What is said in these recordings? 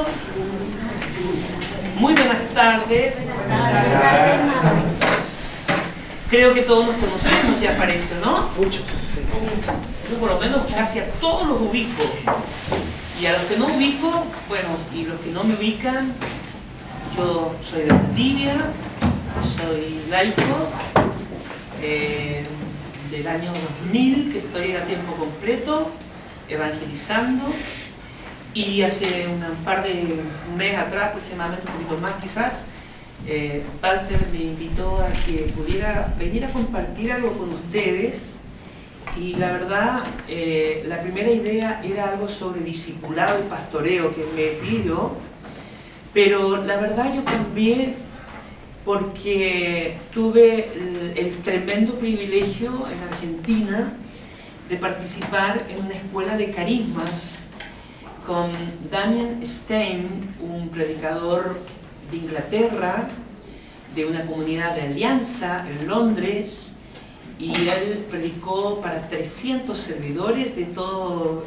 todos. Muy buenas tardes. Creo que todos nos conocemos, ya parece, ¿no? Muchos. Yo por lo menos casi a todos los ubico. Y a los que no ubico, bueno, y los que no me ubican, yo soy de Valdivia, soy laico, del año 2000, que estoy a tiempo completo, evangelizando. Y hace un mes atrás, aproximadamente un poquito más quizás, Walter me invitó a que pudiera venir a compartir algo con ustedes. Y la verdad, la primera idea era algo sobre discipulado y pastoreo que me pidió, pero la verdad yo cambié porque tuve el tremendo privilegio en Argentina de participar en una escuela de carismas con Damian Stein, un predicador de Inglaterra, de una comunidad de Alianza en Londres, y él predicó para 300 servidores de todo,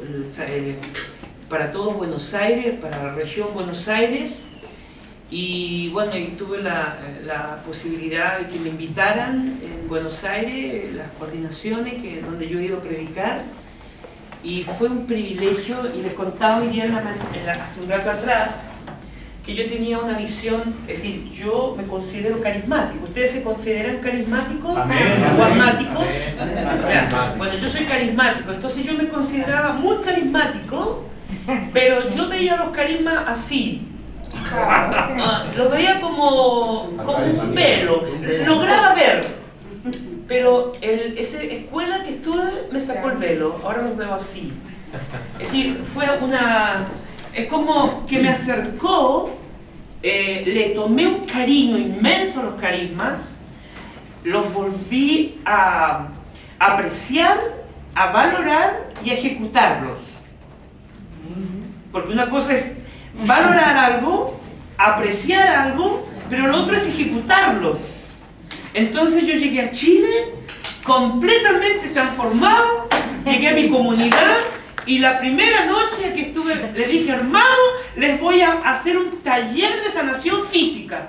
para todo Buenos Aires, para la región Buenos Aires. Y bueno, y tuve la posibilidad de que me invitaran en Buenos Aires, las coordinaciones donde yo he ido a predicar. Y fue un privilegio, y les contaba hoy día hace un rato atrás, que yo tenía una visión, es decir, yo me considero carismático. ¿Ustedes se consideran carismáticos? Amén, o asmáticos? Amén. Bueno, yo soy carismático, entonces yo me consideraba muy carismático, pero yo veía los carismas así. Los veía como un velo, lograba ver. Pero esa escuela que estuve me sacó el velo, ahora los veo así. Es decir, es como que me acercó, le tomé un cariño inmenso a los carismas, los volví a apreciar, a valorar y a ejecutarlos. Porque una cosa es valorar algo, apreciar algo, pero lo otro es ejecutarlos. Entonces yo llegué a Chile completamente transformado, llegué a mi comunidad y la primera noche que estuve le dije, hermano, les voy a hacer un taller de sanación física.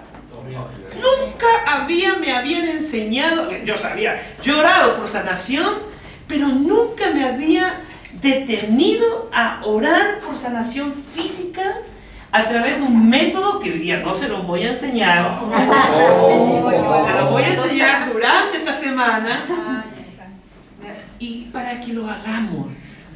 Nunca me habían enseñado, yo he orado por sanación, pero nunca me había detenido a orar por sanación física a través de un método que hoy día no se los voy a enseñar. Se los voy a enseñar durante esta semana. Y para que lo hagamos.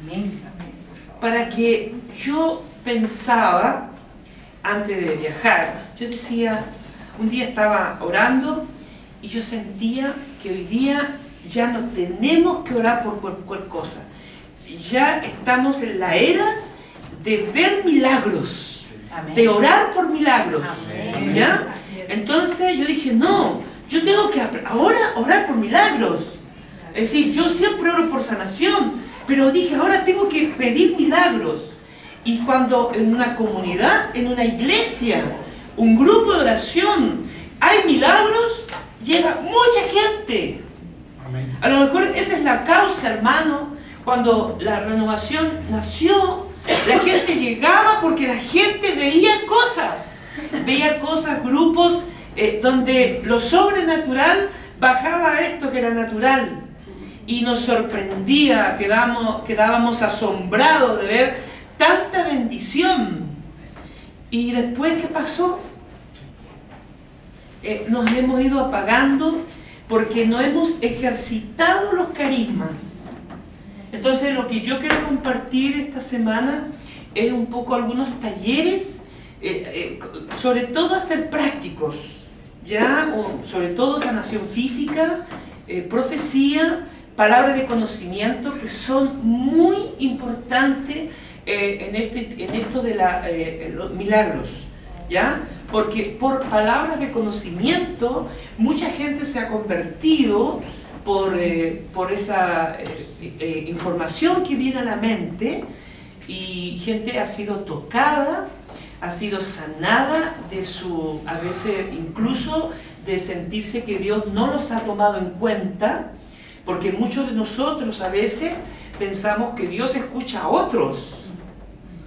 Para que yo pensaba, antes de viajar, yo decía, un día estaba orando y yo sentía que hoy día ya no tenemos que orar por cualquier cosa. Ya estamos en la era de ver milagros. Amén. De orar por milagros. Amén. ¿Ya? Entonces yo dije, no, yo tengo que ahora orar por milagros. Es decir, yo siempre oro por sanación, pero dije, ahora tengo que pedir milagros. Y cuando en una comunidad, en una iglesia, un grupo de oración, hay milagros, llega mucha gente. Amén. A lo mejor esa es la causa, hermano, cuando la renovación nació. La gente llegaba porque la gente veía cosas, grupos donde lo sobrenatural bajaba a esto que era natural y nos sorprendía, quedábamos asombrados de ver tanta bendición. Y después, ¿qué pasó? Nos hemos ido apagando porque no hemos ejercitado los carismas. Entonces lo que yo quiero compartir esta semana es un poco algunos talleres, sobre todo hacer prácticos, ¿ya? Sobre todo sanación física, profecía, palabras de conocimiento que son muy importantes en esto de los milagros, ¿ya? Porque por palabras de conocimiento mucha gente se ha convertido por esa información que viene a la mente, y gente ha sido tocada, ha sido sanada de a veces incluso de sentirse que Dios no los ha tomado en cuenta, porque muchos de nosotros a veces pensamos que Dios escucha a otros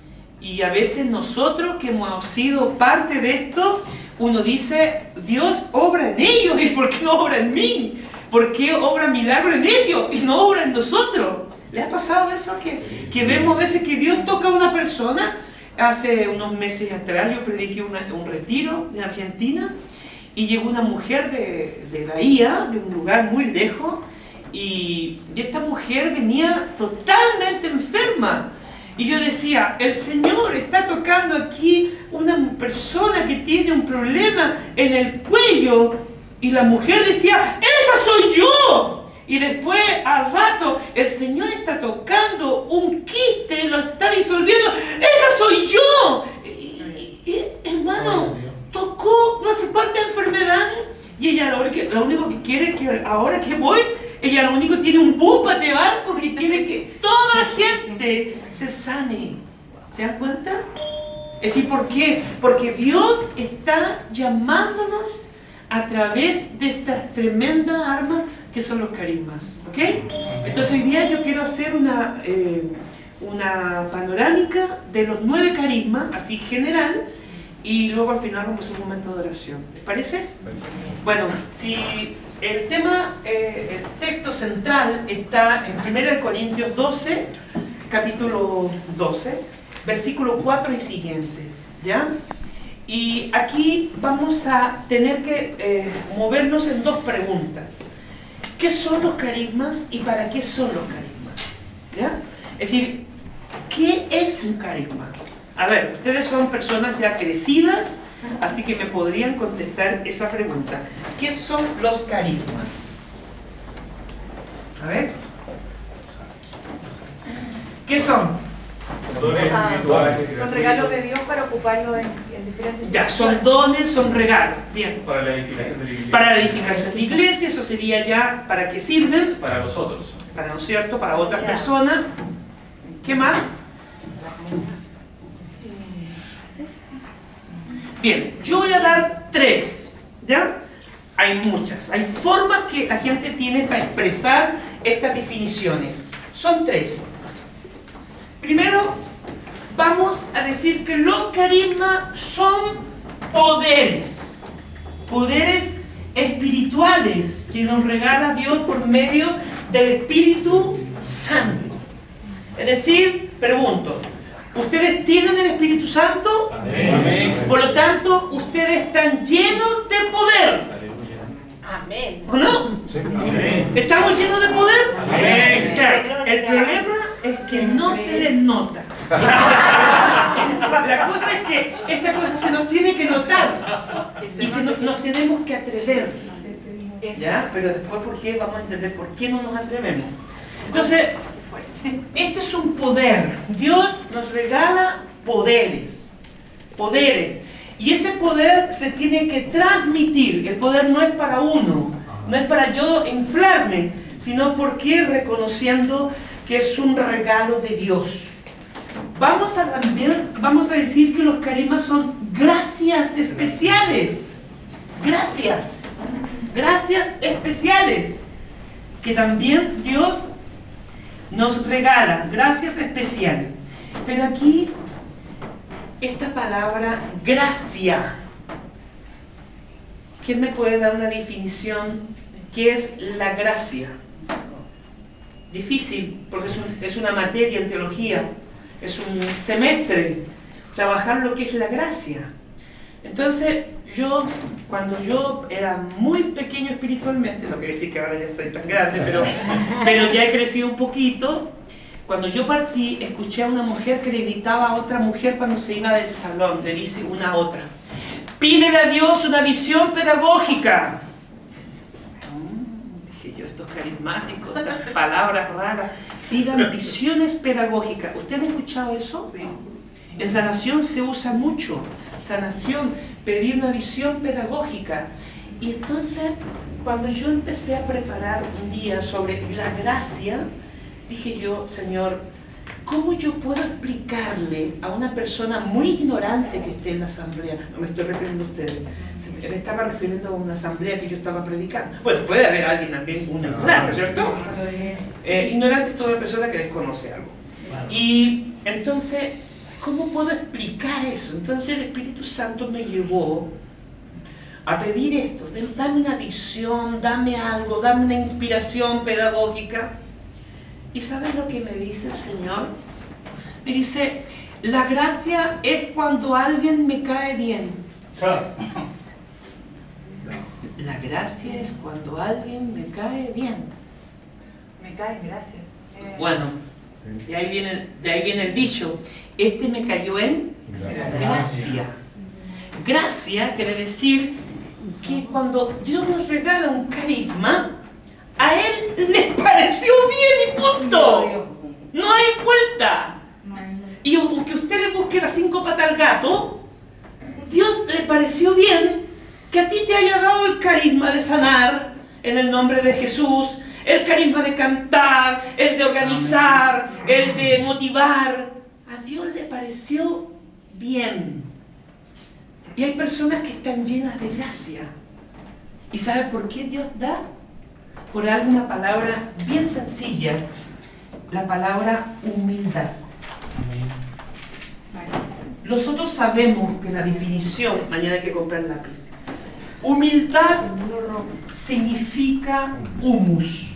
Y a veces nosotros que hemos sido parte de esto, uno dice, Dios obra en ellos, ¿y por qué no obra en mí? ¿Por qué obra milagro en ellos y no obra en nosotros? ¿Le ha pasado eso? Que vemos a veces que Dios toca a una persona. Hace unos meses atrás yo prediqué un retiro en Argentina y llegó una mujer de Bahía, de un lugar muy lejos, y esta mujer venía totalmente enferma. Y yo decía, el Señor está tocando aquí una persona que tiene un problema en el cuello. Y la mujer decía, ¡esa soy yo! Y después, al rato, el Señor está tocando un quiste, lo está disolviendo. ¡Esa soy yo! Y hermano, tocó no sé cuántas enfermedades. Y ella lo único que quiere es que ahora que voy, ella lo único tiene un bus para llevar porque quiere que toda la gente se sane. ¿Se dan cuenta? Es decir, ¿por qué? Porque Dios está llamándonos a través de estas tremendas armas que son los carismas. ¿Ok? Entonces hoy día yo quiero hacer una panorámica de los 9 carismas, así general, y luego al final vamos a hacer un momento de oración. ¿Les parece? Bueno, si el tema, el texto central está en 1 Corintios 12, capítulo 12, versículo 4 y siguiente, ¿ya? Y aquí vamos a tener que movernos en 2 preguntas. ¿Qué son los carismas y para qué son los carismas? ¿Ya? Es decir, ¿qué es un carisma? A ver, ustedes son personas ya crecidas, así que me podrían contestar esa pregunta. ¿Qué son los carismas? A ver. ¿Qué son? Son regalos de Dios para ocuparlos en diferentes ya, son dones, son regalos. Bien. Para la edificación de la iglesia. Para la edificación de la iglesia, eso sería ya para qué sirven. Para nosotros. Para, ¿no es cierto? Para otras personas. ¿Qué más? Bien, yo voy a dar 3. ¿Ya? Hay muchas. Hay formas que la gente tiene para expresar estas definiciones. Son 3. Primero, vamos a decir que los carismas son poderes. Poderes espirituales que nos regala Dios por medio del Espíritu Santo. Es decir, pregunto, ¿ustedes tienen el Espíritu Santo? Amén. Por lo tanto, ustedes están llenos de poder. Amén. ¿O no? Amén. ¿Estamos llenos de poder? Amén. Claro, el problema es que no se les nota. La cosa es que esta cosa se nos tiene que notar y nos tenemos que atrever. ¿Ya? Pero después, ¿por qué? Vamos a entender por qué no nos atrevemos. Entonces, esto es un poder. Dios nos regala poderes. Poderes. Y ese poder se tiene que transmitir. El poder no es para uno, no es para yo inflarme, sino porque reconociendo que es un regalo de Dios. Vamos a decir que los carismas son gracias especiales. Gracias. Gracias especiales. Que también Dios nos regala. Gracias especiales. Pero aquí, esta palabra gracia. ¿Quién me puede dar una definición? ¿Qué es la gracia? Difícil, porque es una materia en teología, es un semestre, trabajar lo que es la gracia. Entonces, cuando yo era muy pequeño espiritualmente, no quiere decir que ahora ya estoy tan grande, pero ya he crecido un poquito, cuando yo partí, escuché a una mujer que le gritaba a otra mujer cuando se iba del salón, le dice una a otra, pídele a Dios una visión pedagógica. Dije yo, estos carismáticos, estas palabras raras, pidan visiones pedagógicas. ¿Usted ha escuchado eso? Sí. En sanación se usa mucho, sanación, pedir una visión pedagógica. Y entonces, cuando yo empecé a preparar un día sobre la gracia, dije yo, Señor, ¿cómo yo puedo explicarle a una persona muy ignorante que esté en la asamblea? No me estoy refiriendo a ustedes, me estaba refiriendo a una asamblea que yo estaba predicando. Bueno, puede haber alguien también, un ignorante, ¿cierto? Ignorante es toda persona que desconoce algo. Y entonces, ¿cómo puedo explicar eso? Entonces el Espíritu Santo me llevó a pedir esto, dame una visión, dame algo, dame una inspiración pedagógica. ¿Y sabes lo que me dice el Señor? Me dice, la gracia es cuando alguien me cae bien. La gracia es cuando alguien me cae bien. Me cae, gracias. Bueno, de ahí viene el dicho, este me cayó en gracia. Gracia quiere decir que cuando Dios nos regala un carisma, a Él le pareció bien y punto. No hay vuelta. Y aunque usted le busque las 5 patas al gato, Dios le pareció bien que a ti te haya dado el carisma de sanar en el nombre de Jesús, el carisma de cantar, el de organizar, el de motivar. A Dios le pareció bien. Y hay personas que están llenas de gracia. ¿Y sabe por qué Dios da? Por alguna palabra bien sencilla, la palabra humildad. Nosotros sabemos que la definición, mañana hay que comprar lápiz. Humildad significa humus.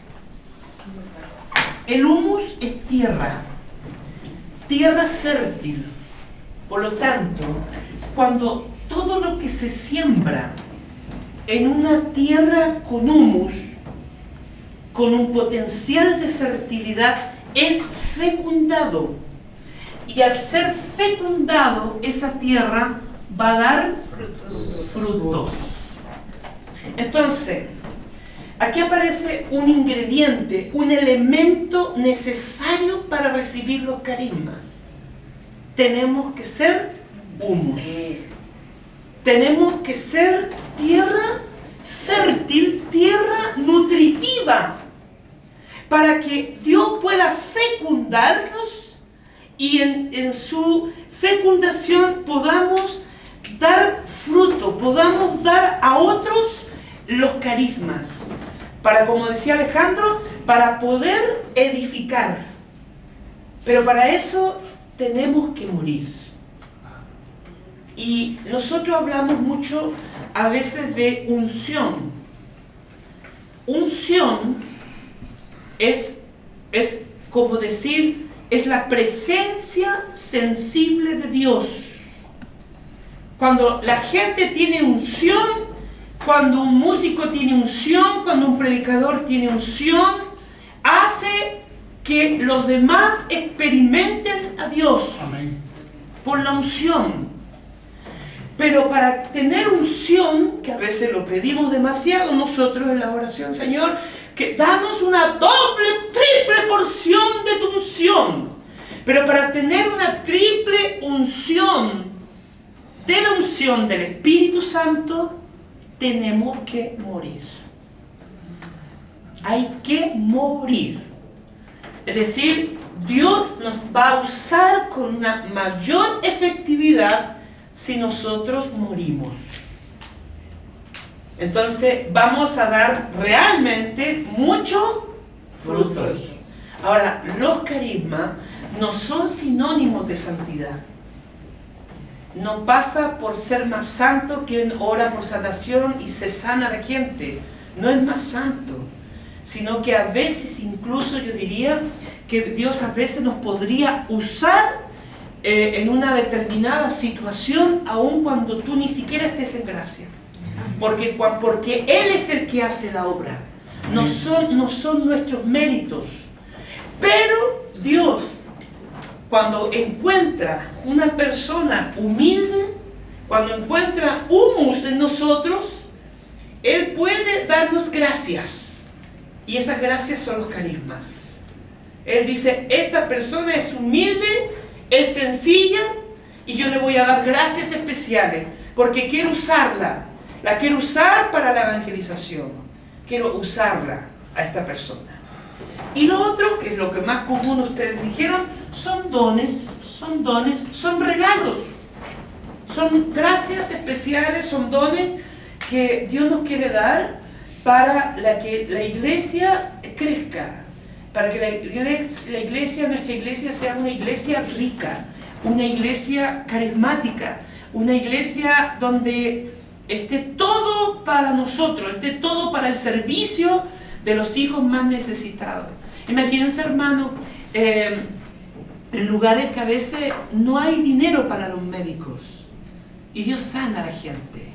El humus es tierra, tierra fértil. Por lo tanto, cuando todo lo que se siembra en una tierra con humus, con un potencial de fertilidad, es fecundado. Y al ser fecundado, esa tierra va a dar frutos. Entonces, aquí aparece un ingrediente, un elemento necesario para recibir los carismas. Tenemos que ser humus. Tenemos que ser tierra fértil, tierra nutritiva, para que Dios pueda fecundarnos y en su fecundación podamos dar fruto, podamos dar a otros los carismas, para, como decía Alejandro, para poder edificar. Pero para eso tenemos que morir. Y nosotros hablamos mucho a veces de unción. Unción es como decir, es la presencia sensible de Dios. Cuando la gente tiene unción, cuando un músico tiene unción, cuando un predicador tiene unción, hace que los demás experimenten a Dios. Amén. Por la unción. Pero para tener unción, que a veces lo pedimos demasiado nosotros en la oración, Señor, que danos una doble, triple porción de tu unción. Pero para tener una triple unción, de la unción del Espíritu Santo, tenemos que morir. Hay que morir. Es decir, Dios nos va a usar con una mayor efectividad si nosotros morimos. Entonces vamos a dar realmente muchos frutos. Ahora, los carismas no son sinónimos de santidad. No pasa por ser más santo quien ora por sanación y se sana a la gente. No es más santo, sino que a veces incluso yo diría que Dios a veces nos podría usar en una determinada situación, aun cuando tú ni siquiera estés en gracia. Porque Él es el que hace la obra. No son nuestros méritos. Pero Dios, cuando encuentra una persona humilde, cuando encuentra humus en nosotros, Él puede darnos gracias. Y esas gracias son los carismas. Él dice, esta persona es humilde, es sencilla, y yo le voy a dar gracias especiales, porque quiero usarla. La quiero usar para la evangelización. Quiero usarla a esta persona. Y lo otro, que es lo que más común ustedes dijeron, son dones, son regalos. Son gracias especiales, son dones que Dios nos quiere dar para que la iglesia crezca, para que nuestra iglesia sea una iglesia rica, una iglesia carismática, una iglesia donde esté todo para nosotros, esté todo para el servicio de los hijos más necesitados. Imagínense, hermano, en lugares que a veces no hay dinero para los médicos y Dios sana a la gente.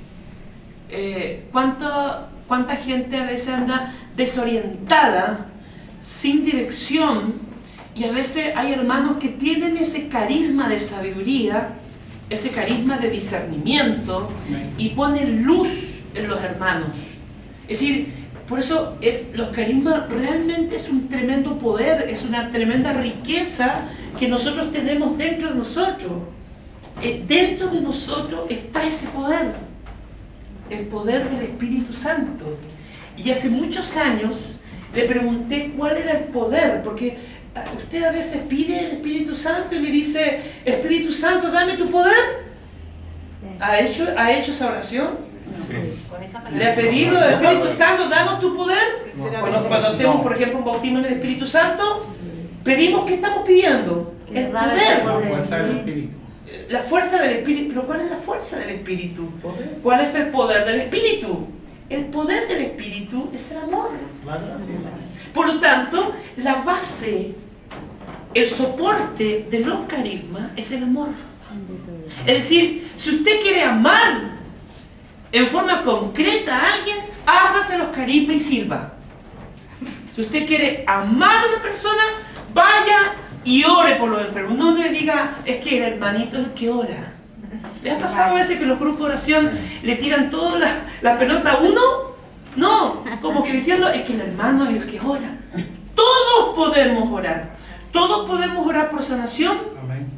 ¿Cuánta gente a veces anda desorientada, sin dirección? Y a veces hay hermanos que tienen ese carisma de sabiduría, ese carisma de discernimiento, y ponen luz en los hermanos. Es decir, por eso los carismas realmente es un tremendo poder, es una tremenda riqueza que nosotros tenemos dentro de nosotros. Dentro de nosotros está ese poder, el poder del Espíritu Santo. Y hace muchos años le pregunté cuál era el poder, porque usted a veces pide el Espíritu Santo y le dice: Espíritu Santo, dame tu poder. ¿Ha hecho esa oración? ¿Le ha pedido al Espíritu Santo, danos tu poder? Cuando hacemos, por ejemplo, un bautismo en el Espíritu Santo, pedimos, ¿qué estamos pidiendo? El poder. La fuerza del Espíritu. La fuerza del Espíritu. ¿Pero cuál es la fuerza del Espíritu? ¿Cuál es el poder del Espíritu? El poder del Espíritu es el amor. Por lo tanto, la base, el soporte de los carismas es el amor. Es decir, si usted quiere amar en forma concreta a alguien, ábrase los carismas y sirva. Si usted quiere amar a una persona, vaya y ore por los enfermos. No le diga: es que el hermanito es el que ora. ¿Les ha pasado a veces que los grupos de oración le tiran toda la pelota a uno? No, como que diciendo: es que el hermano es el que ora. Todos podemos orar. Todos podemos orar por sanación. Amén.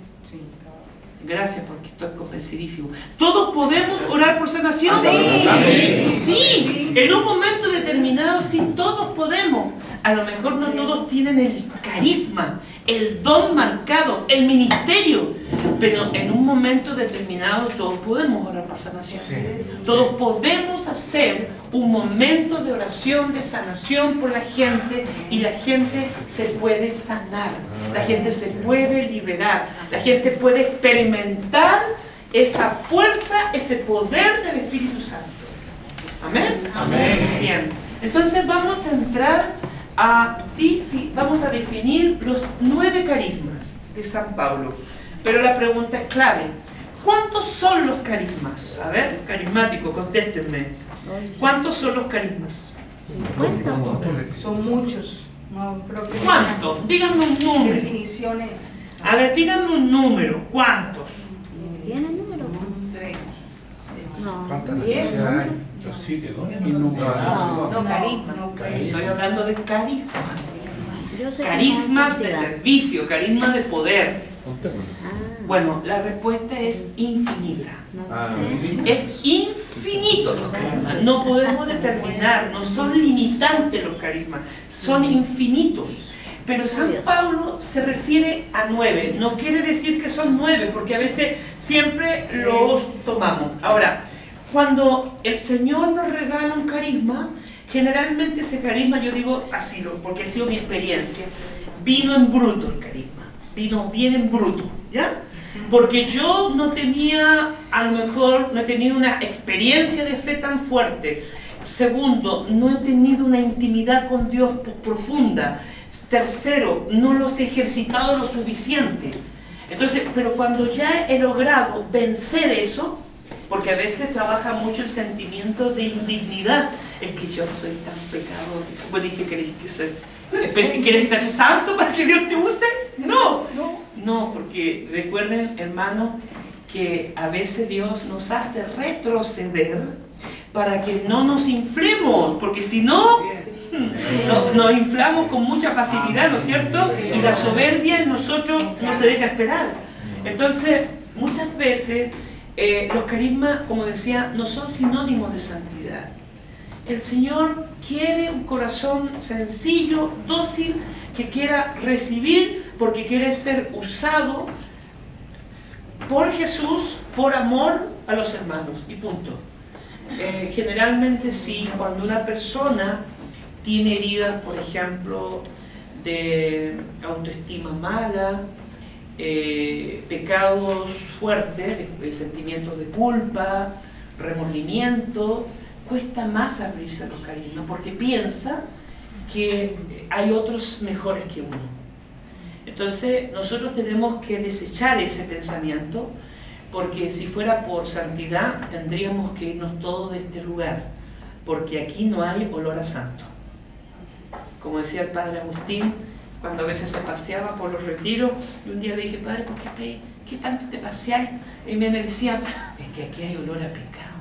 Gracias, porque estoy convencidísimo. ¿Todos podemos orar por sanación? Amén. Sí, en un momento determinado sí, todos podemos. A lo mejor no todos tienen el carisma, el don marcado, el ministerio, pero en un momento determinado todos podemos orar por sanación. Todos podemos hacer un momento de oración, de sanación por la gente, y la gente se puede sanar, la gente se puede liberar, la gente puede experimentar esa fuerza, ese poder del Espíritu Santo. ¿Amén? Amén. Bien, entonces vamos a entrar vamos a definir los 9 carismas de San Pablo. Pero la pregunta es clave: ¿cuántos son los carismas? A ver, carismático, contéstenme. ¿Cuántos son los carismas? Son muchos. No, creo que ¿Cuántos? Díganme un número. definiciones. A ver, díganme un número. ¿Cuántos? ¿Tiene número? No. ¿Cuántas 10. necesidades hay? Los sitios, ¿no? No, carisma. Estoy hablando de carismas. Yo sé que Carismas no de es cantidad. servicio, carismas de poder. Ah, Bueno, la respuesta es infinita. no. Es infinito los carismas. No podemos determinar, no son limitantes los carismas, son infinitos. Pero San Pablo se refiere a 9. No quiere decir que son 9, porque a veces siempre los tomamos. Ahora, cuando el Señor nos regala un carisma, generalmente ese carisma, yo digo así, porque ha sido mi experiencia, vino en bruto el carisma, vino bien en bruto, ¿ya? Porque yo no tenía, a lo mejor, no he tenido una experiencia de fe tan fuerte. Segundo, no he tenido una intimidad con Dios profunda. Tercero, no los he ejercitado lo suficiente. Entonces, pero cuando ya he logrado vencer eso, porque a veces trabaja mucho el sentimiento de indignidad. Es que yo soy tan pecador. Bueno, ¿y qué querés que ser? ¿Quieres ser santo para que Dios te use? No, porque recuerden, hermano, que a veces Dios nos hace retroceder para que no nos inflemos, porque si no, nos inflamos con mucha facilidad, ¿no es cierto? Y la soberbia en nosotros no se deja esperar. Entonces, muchas veces los carismas, como decía, no son sinónimos de santidad. El Señor quiere un corazón sencillo, dócil, que quiera recibir porque quiere ser usado por Jesús, por amor a los hermanos, y punto. Generalmente sí, cuando una persona tiene heridas, por ejemplo, de autoestima mala, pecados fuertes, de sentimientos de culpa, remordimiento, cuesta más abrirse a los carismas porque piensa que hay otros mejores que uno. Entonces nosotros tenemos que desechar ese pensamiento, porque si fuera por santidad tendríamos que irnos todos de este lugar, porque aquí no hay olor a santo. Como decía el padre Agustín, cuando a veces se paseaba por los retiros, y un día le dije, padre, ¿por qué tanto te paseáis? Y me decía, es que aquí hay olor a pecado.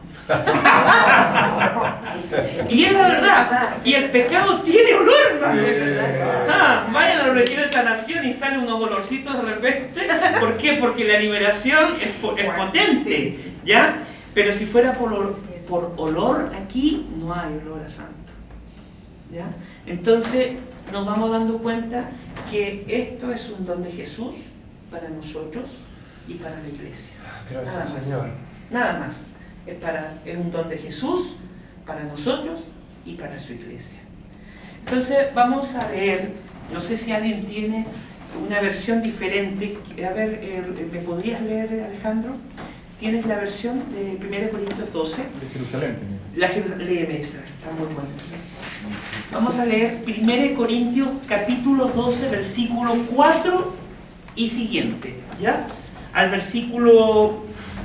Y es la verdad, y el pecado tiene olor, hermano. Vayan a los retiros de sanación y salen unos olorcitos de repente. ¿Por qué? Porque la liberación es potente, ¿ya? Pero si fuera por olor, aquí no hay olor a santo, ¿ya? Entonces nos vamos dando cuenta que esto es un don de Jesús para nosotros y para la iglesia. Nada más. Nada más. Es un don de Jesús para nosotros y para su iglesia. Entonces vamos a leer, no sé si alguien tiene una versión diferente. A ver, ¿me podrías leer, Alejandro? ¿Tienes la versión de 1 Corintios 12? De Jerusalén. Léeme esa, está muy buena esa. Vamos a leer 1 Corintios capítulo 12, versículo 4 y siguiente, ¿ya? Al versículo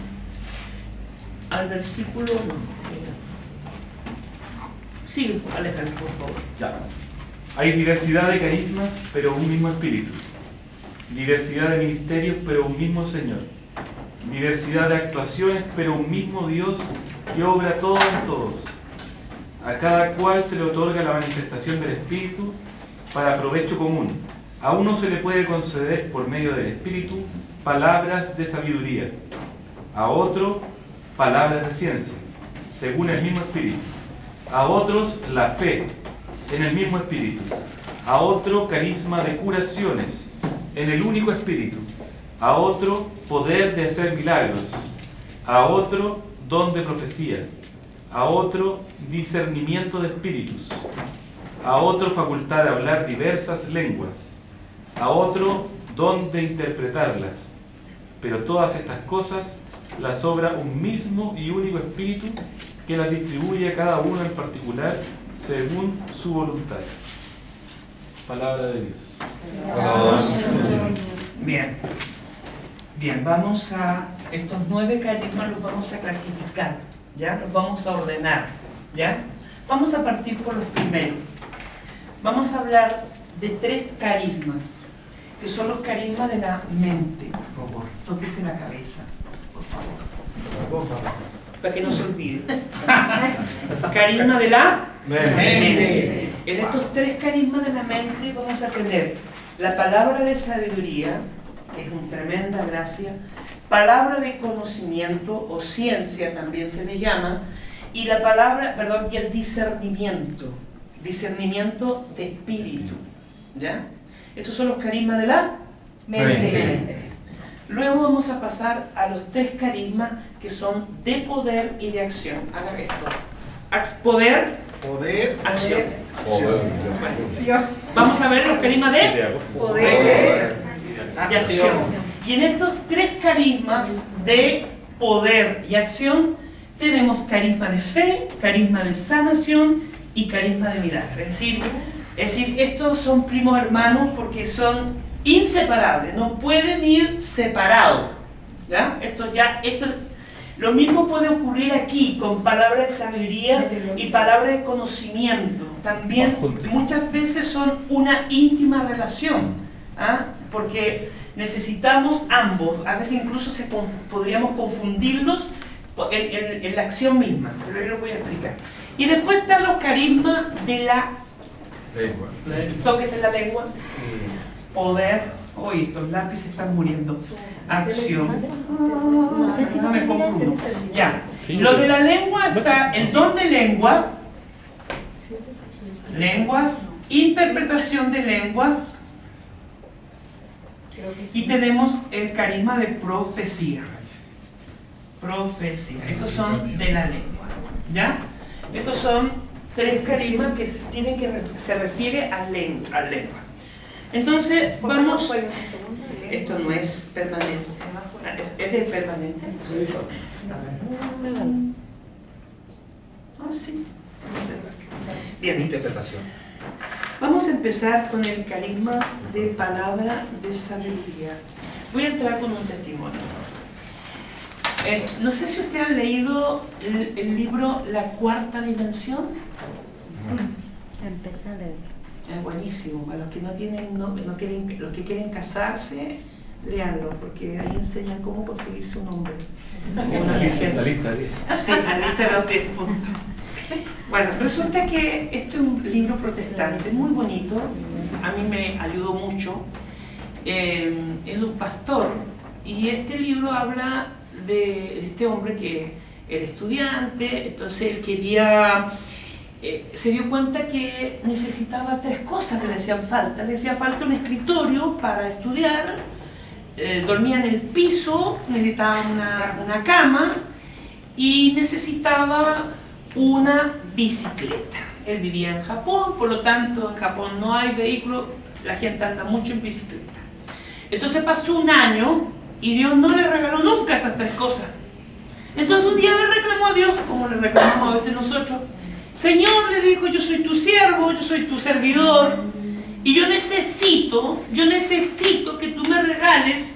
sí, Alejandro, por favor. Ya. Hay diversidad de carismas, pero un mismo espíritu. Diversidad de ministerios, pero un mismo Señor. Diversidad de actuaciones, pero un mismo Dios que obra todo en todos. A cada cual se le otorga la manifestación del Espíritu para provecho común. A uno se le puede conceder por medio del Espíritu palabras de sabiduría. A otro, palabras de ciencia, según el mismo Espíritu. A otros, la fe, en el mismo Espíritu. A otro, carisma de curaciones, en el único Espíritu. A otro, poder de hacer milagros. A otro, don de profecía. A otro, discernimiento de espíritus. A otro, facultad de hablar diversas lenguas. A otro, don de interpretarlas. Pero todas estas cosas las obra un mismo y único Espíritu que las distribuye a cada uno en particular según su voluntad. Palabra de Dios. Bien, vamos a estos 9 carismas los vamos a clasificar, ¿ya? Los vamos a ordenar, ¿ya? Vamos a partir por los primeros. Vamos a hablar de 3 carismas, que son los carismas de la mente. Por favor, tóquese la cabeza, por favor, para que no se olvide. Carisma de la mente. En estos 3 carismas de la mente vamos a tener la palabra de sabiduría, que es una tremenda gracia, palabra de conocimiento o ciencia también se le llama, y la palabra, perdón, y el discernimiento de espíritu, ¿ya? Estos son los carismas de la mente. Luego vamos a pasar a los 3 carismas que son de poder y de acción. Hagan esto. Poder, acción. Vamos a ver los carismas de poder y acción. Y en estos 3 carismas de poder y acción tenemos carisma de fe, carisma de sanación y carisma de milagro. Es decir, estos son primos hermanos porque son inseparables, no pueden ir separados, ¿ya? Lo mismo puede ocurrir aquí con palabras de sabiduría y palabras de conocimiento. También muchas veces son una íntima relación, ¿ah? Porque necesitamos ambos. A veces incluso podríamos confundirlos en la acción misma, pero yo lo voy a explicar. Y después están los carismas de la lengua. Toques en la lengua. Poder. Hoy estos lápices están muriendo. Acción. No sé si No me concluyo. Ya. Sí. Lo de la lengua está el don de lengua, lenguas, interpretación de lenguas, y tenemos el carisma de profecía. Profecía. Estos son de la lengua, ¿ya? Estos son 3 carismas que se refiere a lengua. Entonces vamos. Esto no es permanente. ¿Es de permanente? Ah, sí. Bien. Interpretación. Vamos a empezar con el carisma de palabra de sabiduría. Voy a entrar con un testimonio. No sé si ustedes han leído el libro La Cuarta Dimensión. Empecé a leer. Es buenísimo. Para los que no tienen, no quieren, los que quieren casarse, léanlo, porque ahí enseñan cómo conseguirse un hombre. La lista de 10. Sí, la lista de los 10 puntos. Bueno, resulta que este es un libro protestante muy bonito, a mí me ayudó mucho, es de un pastor, y este libro habla de este hombre que era estudiante, entonces él quería, se dio cuenta que necesitaba 3 cosas que le hacían falta. Le hacía falta un escritorio para estudiar, dormía en el piso, necesitaba una cama y necesitaba una bicicleta. Él vivía en Japón, por lo tanto en Japón no hay vehículo, la gente anda mucho en bicicleta. Entonces pasó un año y Dios no le regaló nunca esas 3 cosas. Entonces un día le reclamó a Dios, como le reclamamos a veces nosotros. Señor, le dijo, yo soy tu siervo, yo soy tu servidor, y yo necesito que tú me regales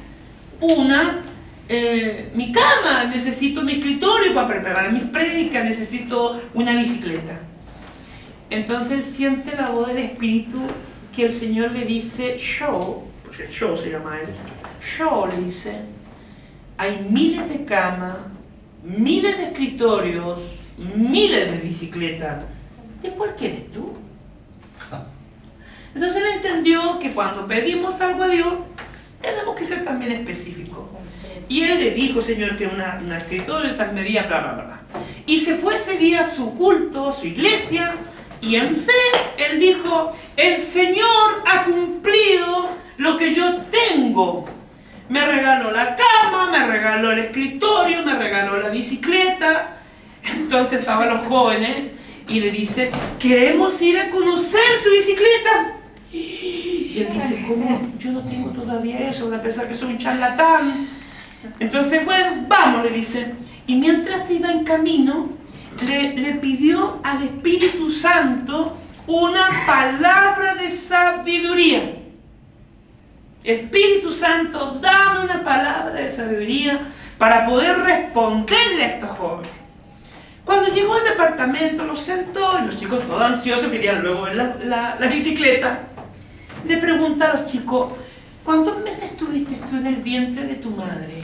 mi cama, necesito mi escritorio para preparar mis prédicas, necesito una bicicleta. Entonces él siente la voz del Espíritu que el Señor le dice, porque yo se llama él, le dice, hay miles de camas, miles de escritorios, miles de bicicletas, ¿de cuál quieres tú? Entonces él entendió que cuando pedimos algo a Dios, tenemos que ser también específicos. Y él le dijo, Señor, que una escritorio de tal medida, bla, bla, bla. Y se fue ese día a su culto, a su iglesia, y en fe, él dijo, el Señor ha cumplido lo que yo tengo. Me regaló la cama, me regaló el escritorio, me regaló la bicicleta. Entonces estaban los jóvenes y le dice, queremos ir a conocer su bicicleta. Y él dice, ¿cómo? Yo no tengo todavía eso, a pesar que soy un charlatán. Entonces, bueno, vamos, le dice. Y mientras iba en camino, le pidió al Espíritu Santo una palabra de sabiduría. Espíritu Santo, dame una palabra de sabiduría para poder responderle a estos jóvenes. Cuando llegó al departamento, lo sentó y los chicos todos ansiosos querían luego ver la bicicleta. Le pregunta a los chicos, ¿cuántos meses estuviste tú en el vientre de tu madre?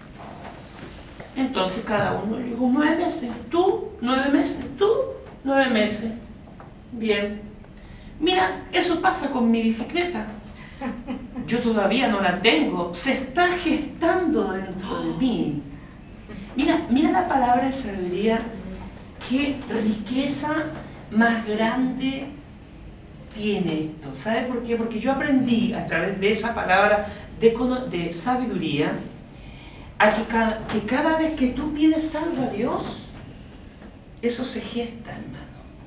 Entonces cada uno le dijo, 9 meses, tú 9 meses, tú 9 meses. Bien. Mira, eso pasa con mi bicicleta. Yo todavía no la tengo, se está gestando dentro de mí. Mira la palabra de sabiduría, qué riqueza más grande tiene esto. ¿Sabe por qué? Porque yo aprendí a través de esa palabra de sabiduría a que cada vez que tú pides algo a Dios, eso se gesta, hermano.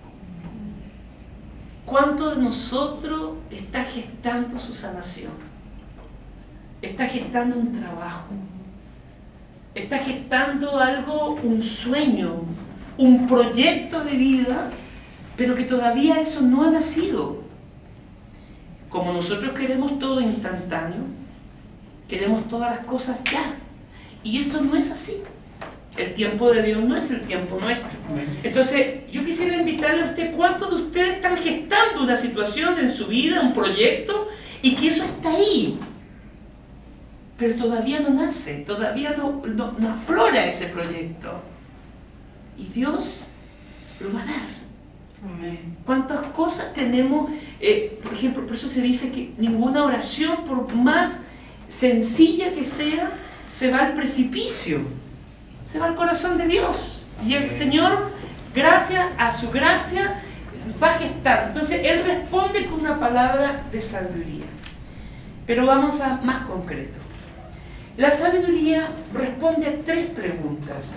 ¿Cuánto de nosotros está gestando su sanación? Está gestando un trabajo. Está gestando algo, un sueño, un proyecto de vida, pero que todavía eso no ha nacido. Como nosotros queremos todo instantáneo, queremos todas las cosas ya. Y eso no es así. El tiempo de Dios no es el tiempo nuestro. Entonces, yo quisiera invitarle a usted, ¿cuántos de ustedes están gestando una situación en su vida, un proyecto, y que eso está ahí? Pero todavía no nace, todavía no aflora ese proyecto. Y Dios lo va a dar. Amén. ¿Cuántas cosas tenemos? Por ejemplo, por eso se dice que ninguna oración, por más sencilla que sea, se va al precipicio. Se va al corazón de Dios. Y el Señor, gracias a su gracia, va a gestar. Entonces, Él responde con una palabra de sabiduría. Pero vamos a más concreto. La sabiduría responde a 3 preguntas.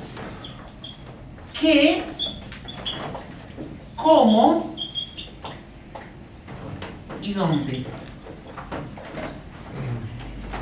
¿Qué? ¿Cómo? ¿Y dónde?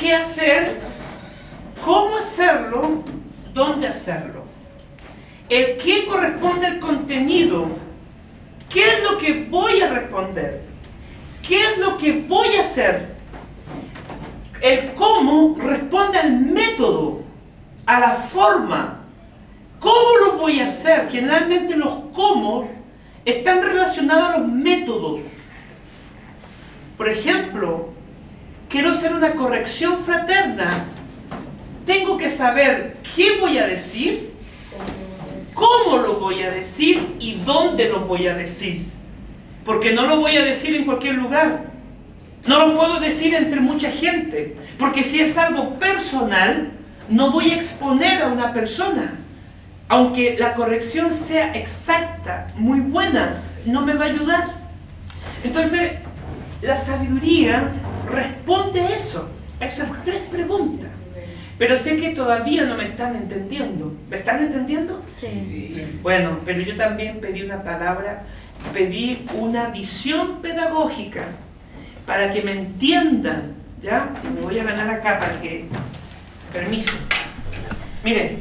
qué hacer, cómo hacerlo, dónde hacerlo. El qué corresponde al contenido. ¿Qué es lo que voy a responder? ¿Qué es lo que voy a hacer? El cómo responde al método, a la forma. ¿Cómo lo voy a hacer? Generalmente los cómo están relacionados a los métodos. Por ejemplo, quiero hacer una corrección fraterna. Tengo que saber qué voy a decir, cómo lo voy a decir y dónde lo voy a decir. Porque no lo voy a decir en cualquier lugar. No lo puedo decir entre mucha gente. Porque si es algo personal, no voy a exponer a una persona. Aunque la corrección sea exacta, muy buena, no me va a ayudar. Entonces, la sabiduría responde a eso, a esas tres preguntas. Pero sé que todavía no me están entendiendo. ¿Me están entendiendo? Sí. Bueno, pero yo también pedí una palabra, pedí una visión pedagógica para que me entiendan, ¿ya? Y me voy a ganar acá para que... Permiso. Miren,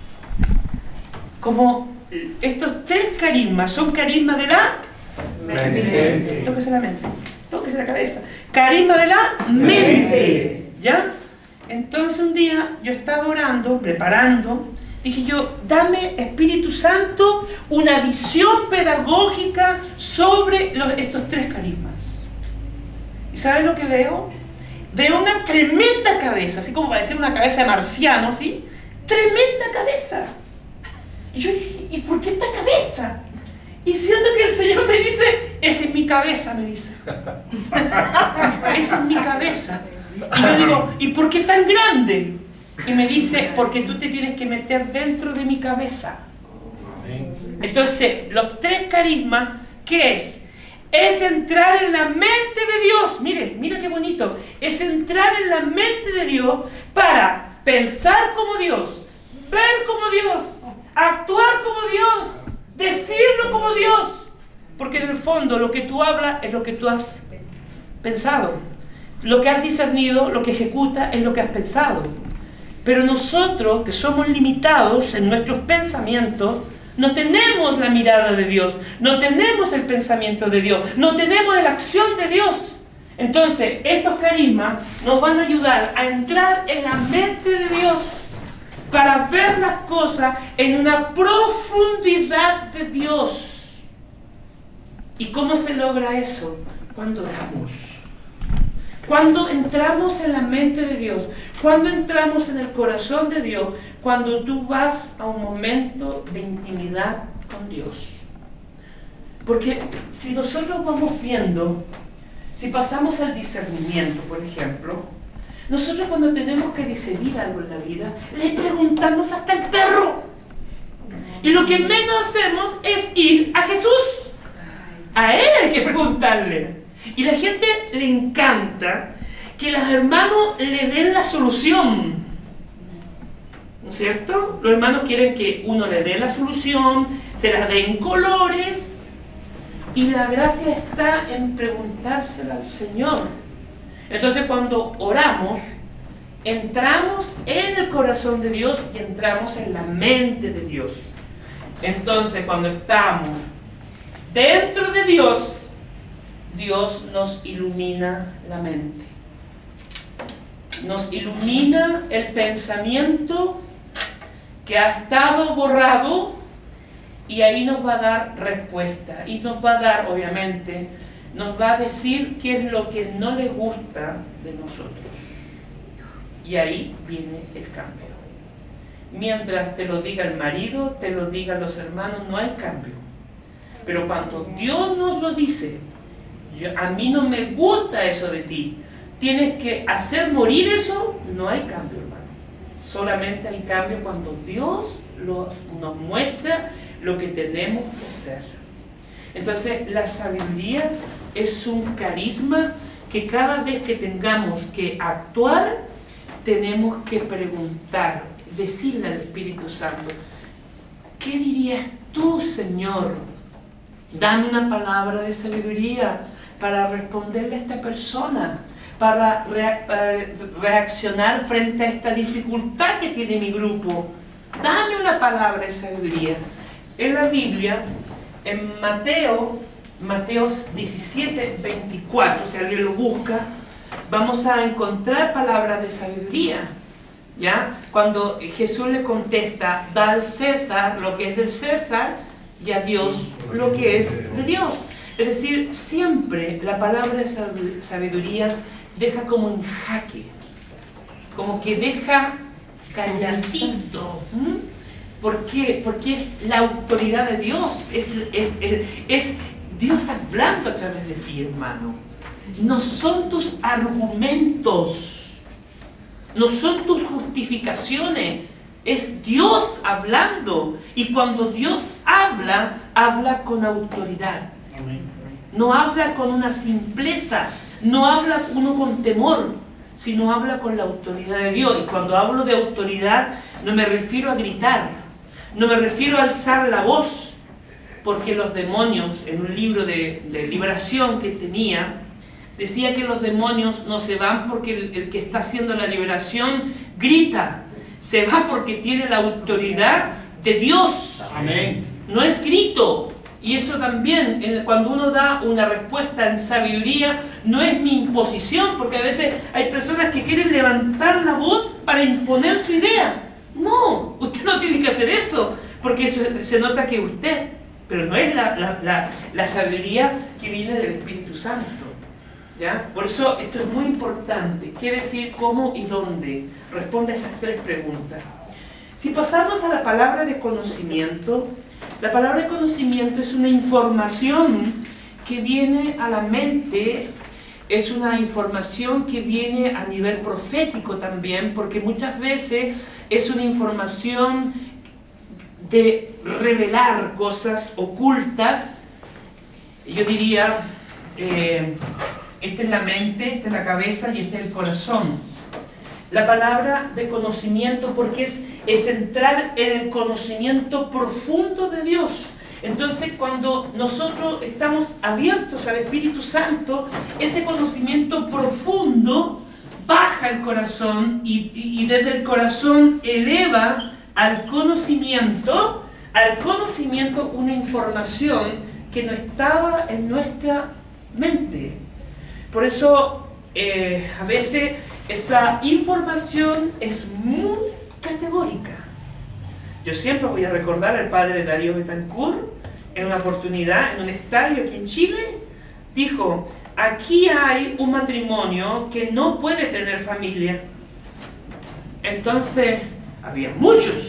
como estos tres carismas son carismas de la mente. Tóquese la mente, tóquese la cabeza. Carisma de la mente, ¿ya? Entonces un día yo estaba orando, preparando, dije yo, dame Espíritu Santo una visión pedagógica sobre estos tres carismas. ¿Y saben lo que veo? Veo una tremenda cabeza, así como parece una cabeza de marciano, ¿sí? Tremenda cabeza. Y yo dije, ¿y por qué esta cabeza? Y siento que el Señor me dice, esa es mi cabeza, me dice. Esa es mi cabeza. Y yo digo, ¿y por qué tan grande? Y me dice, porque tú te tienes que meter dentro de mi cabeza. Entonces, los tres carismas, ¿qué es? Es entrar en la mente de Dios. Mire, mira qué bonito. Es entrar en la mente de Dios para pensar como Dios, ver como Dios, actuar como Dios, decirlo como Dios. Porque en el fondo lo que tú hablas es lo que tú has pensado. Lo que has discernido, lo que ejecuta es lo que has pensado. Pero nosotros, que somos limitados en nuestros pensamientos, no tenemos la mirada de Dios, no tenemos el pensamiento de Dios, no tenemos la acción de Dios. Entonces, estos carismas nos van a ayudar a entrar en la mente de Dios para ver las cosas en una profundidad de Dios. ¿Y cómo se logra eso? Cuando oramos. Cuando entramos en la mente de Dios, cuando entramos en el corazón de Dios, cuando tú vas a un momento de intimidad con Dios. Porque si nosotros vamos viendo, si pasamos al discernimiento, por ejemplo, nosotros cuando tenemos que decidir algo en la vida, le preguntamos hasta el perro. Y lo que menos hacemos es ir a Jesús. A Él hay que preguntarle. Y a la gente le encanta que los hermanos le den la solución. ¿No es cierto? Los hermanos quieren que uno le dé la solución, se la dé en colores. Y la gracia está en preguntársela al Señor. Entonces cuando oramos, entramos en el corazón de Dios y entramos en la mente de Dios. Entonces cuando estamos dentro de Dios, Dios nos ilumina la mente. Nos ilumina el pensamiento que ha estado borrado y ahí nos va a dar respuesta. Y nos va a dar, obviamente, nos va a decir qué es lo que no le gusta de nosotros. Y ahí viene el cambio. Mientras te lo diga el marido, te lo digan los hermanos, no hay cambio. Pero cuando Dios nos lo dice, a mí no me gusta eso de ti, tienes que hacer morir eso, no hay cambio, hermano. Solamente hay cambio cuando Dios nos muestra lo que tenemos que hacer. Entonces, la sabiduría es un carisma que cada vez que tengamos que actuar, tenemos que preguntar, decirle al Espíritu Santo, ¿qué dirías tú, Señor? Dame una palabra de sabiduría para responderle a esta persona, para reaccionar frente a esta dificultad que tiene mi grupo? Dame una palabra de sabiduría. En la Biblia, en Mateo 17, 24, si alguien lo busca, vamos a encontrar palabras de sabiduría. ¿Ya? Cuando Jesús le contesta, da al César lo que es del César y a Dios lo que es de Dios. Es decir, siempre la palabra de sabiduría deja como en jaque, como que deja calladito. ¿Por qué? Porque es la autoridad de Dios, es Dios hablando a través de ti, hermano. No son tus argumentos, no son tus justificaciones, es Dios hablando. Y cuando Dios habla, habla con autoridad. No habla con una simpleza, no habla uno con temor, sino habla con la autoridad de Dios. Y cuando hablo de autoridad, no me refiero a gritar, no me refiero a alzar la voz, porque los demonios, en un libro de liberación que tenía, decía que los demonios no se van porque el que está haciendo la liberación grita, se va porque tiene la autoridad de Dios. Amén. No es grito. Y eso también, cuando uno da una respuesta en sabiduría, no es mi imposición, porque a veces hay personas que quieren levantar la voz para imponer su idea. No, usted no tiene que hacer eso, porque eso se nota que usted, pero no es la sabiduría que viene del Espíritu Santo. ¿Ya? Por eso esto es muy importante. ¿Qué decir, cómo y dónde? Responde a esas tres preguntas. Si pasamos a la palabra de conocimiento, la palabra de conocimiento es una información que viene a la mente, es una información que viene a nivel profético también, porque muchas veces es una información de revelar cosas ocultas. Yo diría, esta es la mente, esta es la cabeza y este es el corazón. La palabra de conocimiento, porque es entrar en el conocimiento profundo de Dios. Entonces, cuando nosotros estamos abiertos al Espíritu Santo, ese conocimiento profundo baja al corazón y desde el corazón eleva al conocimiento una información que no estaba en nuestra mente. Por eso, a veces esa información es muy categórica. Yo siempre voy a recordar al padre Darío Betancourt, en una oportunidad, en un estadio aquí en Chile, dijo, aquí hay un matrimonio que no puede tener familia. Entonces, había muchos.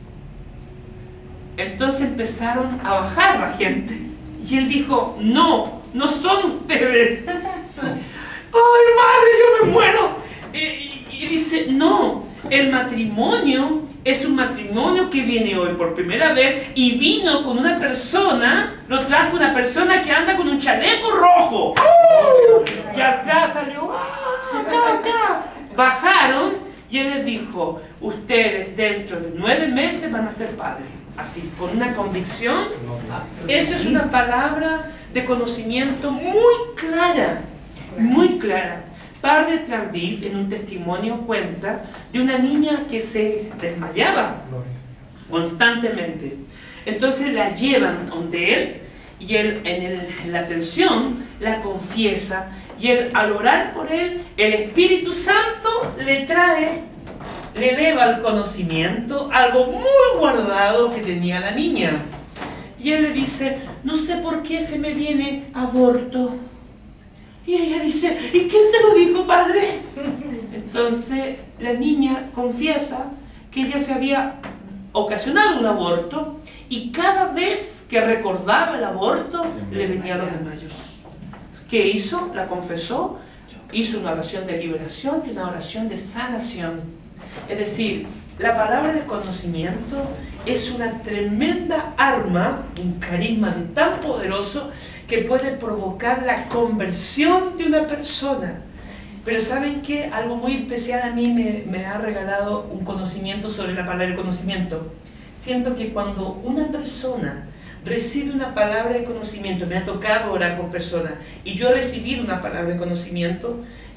Entonces empezaron a bajar la gente. Y él dijo, no, no son ustedes. ¡Ay, madre, yo me muero! Y dice, no, el matrimonio es un matrimonio que viene hoy por primera vez y vino con una persona, lo trajo una persona que anda con un chaleco rojo. Y atrás salió, acá. Bajaron y él les dijo, ustedes dentro de 9 meses van a ser padres. Así, con una convicción. Eso es una palabra de conocimiento muy clara, muy clara. Padre Tardif, en un testimonio, cuenta de una niña que se desmayaba constantemente. Entonces la llevan donde él, y él en la atención la confiesa, y él, al orar por él, el Espíritu Santo le eleva al conocimiento algo muy guardado que tenía la niña. Y él le dice, no sé por qué se me viene aborto. Y ella dice, ¿y quién se lo dijo, padre? Entonces la niña confiesa que ella se había ocasionado un aborto y cada vez que recordaba el aborto le venían los desmayos. ¿Qué hizo? La confesó, hizo una oración de liberación y una oración de sanación. Es decir, la palabra de conocimiento es una tremenda arma, un carisma tan poderoso que puede provocar la conversión de una persona. Pero ¿saben qué? Algo muy especial a mí me ha regalado un conocimiento sobre la palabra de conocimiento. Siento que cuando una persona recibe una palabra de conocimiento, me ha tocado orar con personas, y yo he recibido una palabra de conocimiento,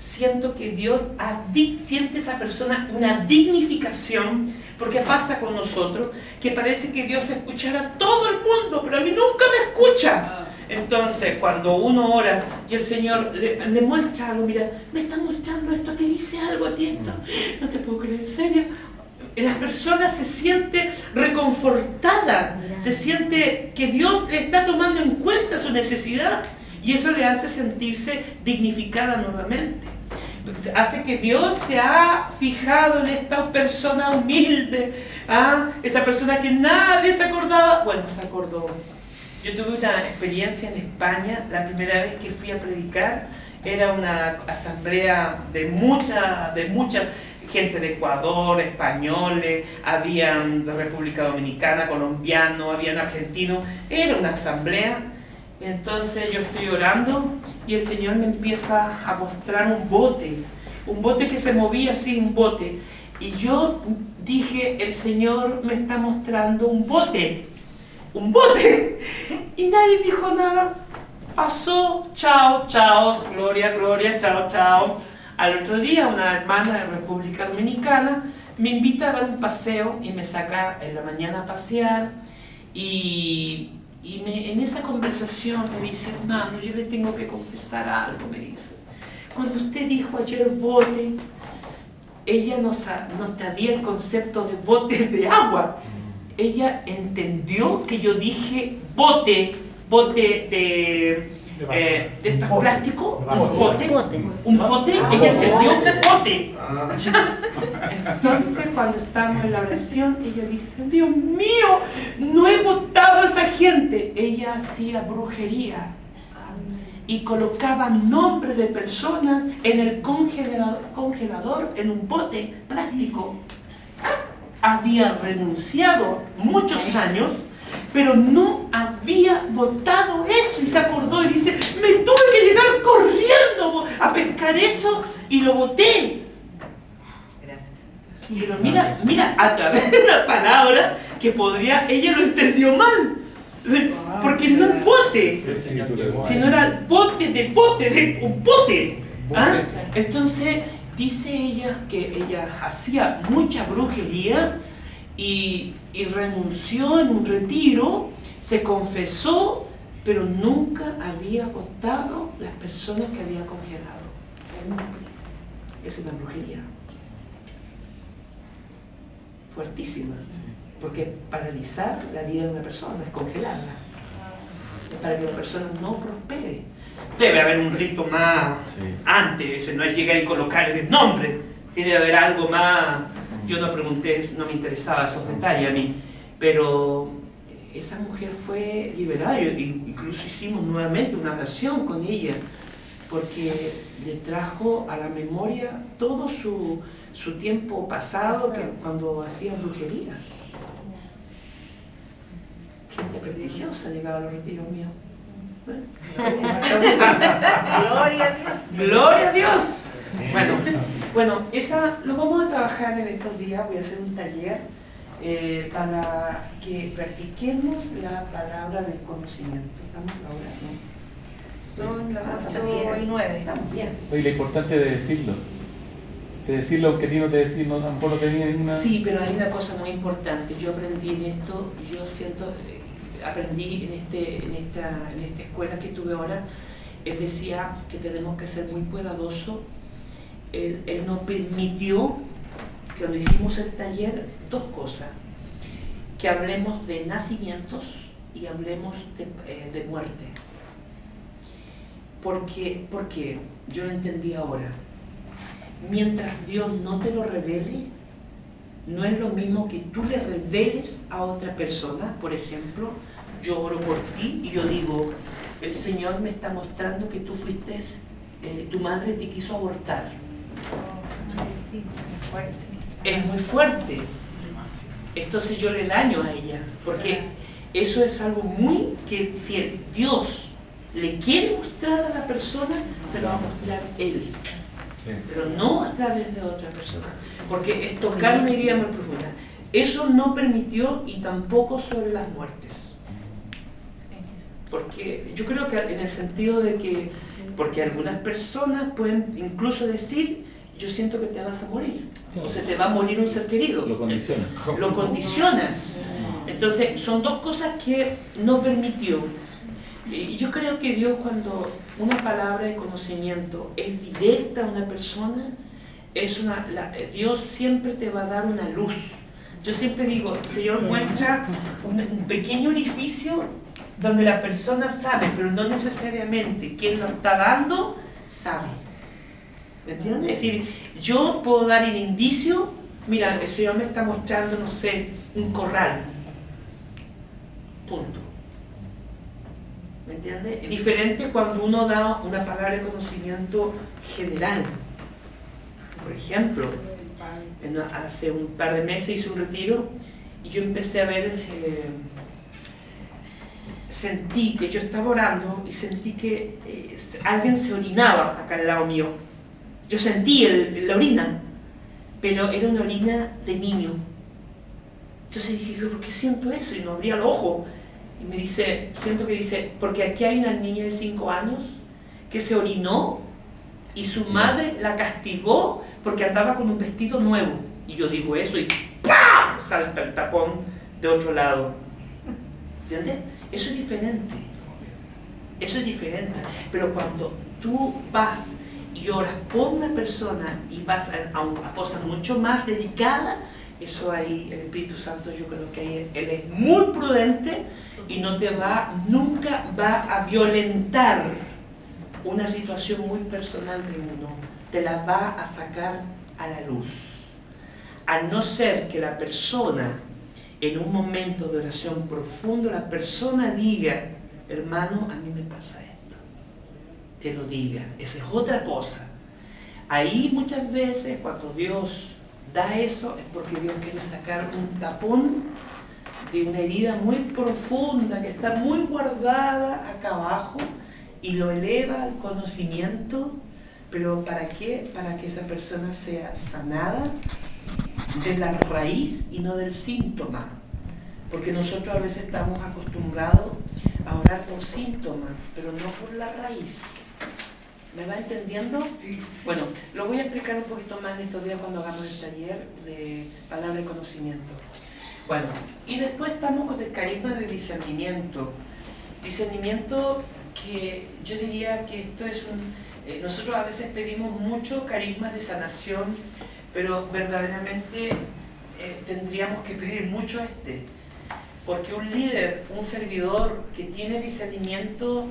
siento que Dios siente a esa persona una dignificación, porque pasa con nosotros, que parece que Dios escuchara a todo el mundo, pero a mí nunca me escucha. Entonces, cuando uno ora y el Señor le muestra algo, mira, me está mostrando esto, te dice algo a ti esto, no te puedo creer, en serio. La persona se siente reconfortada, se siente que Dios le está tomando en cuenta su necesidad y eso le hace sentirse dignificada nuevamente. Hace que Dios se ha fijado en esta persona humilde, esta persona que nadie se acordaba. Bueno, se acordó. Yo tuve una experiencia en España, la primera vez que fui a predicar, era una asamblea de mucha gente de Ecuador, españoles, habían de República Dominicana, colombianos, habían argentinos, era una asamblea. Entonces yo estoy orando y el Señor me empieza a mostrar un bote que se movía así, un bote. Y yo dije, el Señor me está mostrando un bote. Y nadie dijo nada. Pasó, chao, chao, gloria, gloria, chao, chao. Al otro día una hermana de República Dominicana me invita a dar un paseo y me saca en la mañana a pasear y en esa conversación me dice, hermano, yo le tengo que confesar algo, me dice. Cuando usted dijo ayer bote, ella no sabía el concepto de bote de agua. Ella entendió que yo dije bote de estos plásticos, un bote, ella entendió bote. Entonces cuando estamos en la oración, ella dice, Dios mío, no he votado a esa gente. Ella hacía brujería y colocaba nombres de personas en el congelador, en un bote plástico. Había renunciado muchos años, pero no había votado eso y se acordó y dice, me tuve que llegar corriendo a pescar eso y lo boté. Gracias. Pero mira, a través de una palabra que ella lo entendió mal, porque no es bote, sino era un bote. Entonces dice ella que ella hacía mucha brujería y renunció en un retiro, se confesó, pero nunca había votado las personas que había congelado. Es una brujería fuertísima, porque paralizar la vida de una persona es congelarla, para que la persona no prospere. Debe haber un rito más antes, no es llegar y colocar el nombre, tiene que haber algo más. Yo no pregunté, no me interesaba esos detalles a mí, pero esa mujer fue liberada, incluso hicimos nuevamente una oración con ella, porque le trajo a la memoria todo su tiempo pasado, cuando hacía brujerías. Gente prestigiosa llegaba a los retiros míos. Gloria a Dios. Gloria a Dios. Bueno, esa lo vamos a trabajar en estos días. Voy a hacer un taller para que practiquemos la palabra del conocimiento. ¿Estamos ahora? ¿No? Son las 8:09. Estamos bien. Oye, lo importante de decirlo aunque a ti no te decís, no tampoco tenía ninguna... Sí, pero hay una cosa muy importante. Yo aprendí en esto, aprendí en esta escuela que tuve ahora. Él decía que tenemos que ser muy cuidadosos. Él nos permitió, que cuando hicimos el taller, dos cosas: que hablemos de nacimientos y hablemos de muerte. Porque yo lo entendí ahora. Mientras Dios no te lo revele, no es lo mismo que tú le reveles a otra persona. Por ejemplo, yo oro por ti y yo digo, el Señor me está mostrando que tú fuiste, tu madre te quiso abortar. Es muy fuerte. Entonces yo le daño a ella, porque eso es algo muy que si Dios le quiere mostrar a la persona, se lo va a mostrar Él. Pero no a través de otra persona, porque es tocar una herida muy profunda. Eso no permitió, y tampoco sobre las muertes, porque yo creo que en el sentido de que Porque algunas personas pueden incluso decir, yo siento que te vas a morir, o se te va a morir un ser querido. Lo condicionas. Lo condicionas. Entonces, son dos cosas que no permitió. Y yo creo que Dios, cuando una palabra de conocimiento es directa a una persona, Dios siempre te va a dar una luz. Yo siempre digo, el Señor muestra un pequeño orificio donde la persona sabe, pero no necesariamente quien lo está dando sabe. ¿Me entiendes? Es decir, yo puedo dar el indicio, mira, el Señor me está mostrando, no sé, un corral. Punto. ¿Me entiendes? Es diferente cuando uno da una palabra de conocimiento general. Por ejemplo, hace un par de meses hice un retiro y yo empecé a ver, sentí que yo estaba orando y sentí que alguien se orinaba acá al lado mío. Yo sentí la orina, pero era una orina de niño. Entonces dije, ¿por qué siento eso? Y no abría los ojos. Y me dice, siento que dice, porque aquí hay una niña de 5 años que se orinó y su madre la castigó porque andaba con un vestido nuevo. Y yo digo eso y ¡pam! Salta el tapón de otro lado. ¿Entiendes? Eso es diferente. Eso es diferente. Pero cuando tú vas y oras por una persona y vas a una cosa mucho más dedicada, eso ahí el Espíritu Santo, yo creo que ahí Él es muy prudente y nunca va a violentar una situación muy personal de uno. Te la va a sacar a la luz. A no ser que la persona, en un momento de oración profundo, la persona diga, hermano, a mí me pasa esto. Que lo diga. Esa es otra cosa. Ahí muchas veces cuando Dios da eso es porque Dios quiere sacar un tapón de una herida muy profunda que está muy guardada acá abajo y lo eleva al conocimiento. ¿Pero para qué? Para que esa persona sea sanada de la raíz y no del síntoma. Porque nosotros a veces estamos acostumbrados a orar por síntomas, pero no por la raíz. ¿Me va entendiendo? Bueno, lo voy a explicar un poquito más en estos días cuando hagamos el taller de palabra de conocimiento. Bueno, y después estamos con el carisma de discernimiento. Discernimiento que yo diría que esto es nosotros a veces pedimos mucho carisma de sanación, pero verdaderamente tendríamos que pedir mucho porque un líder, un servidor que tiene discernimiento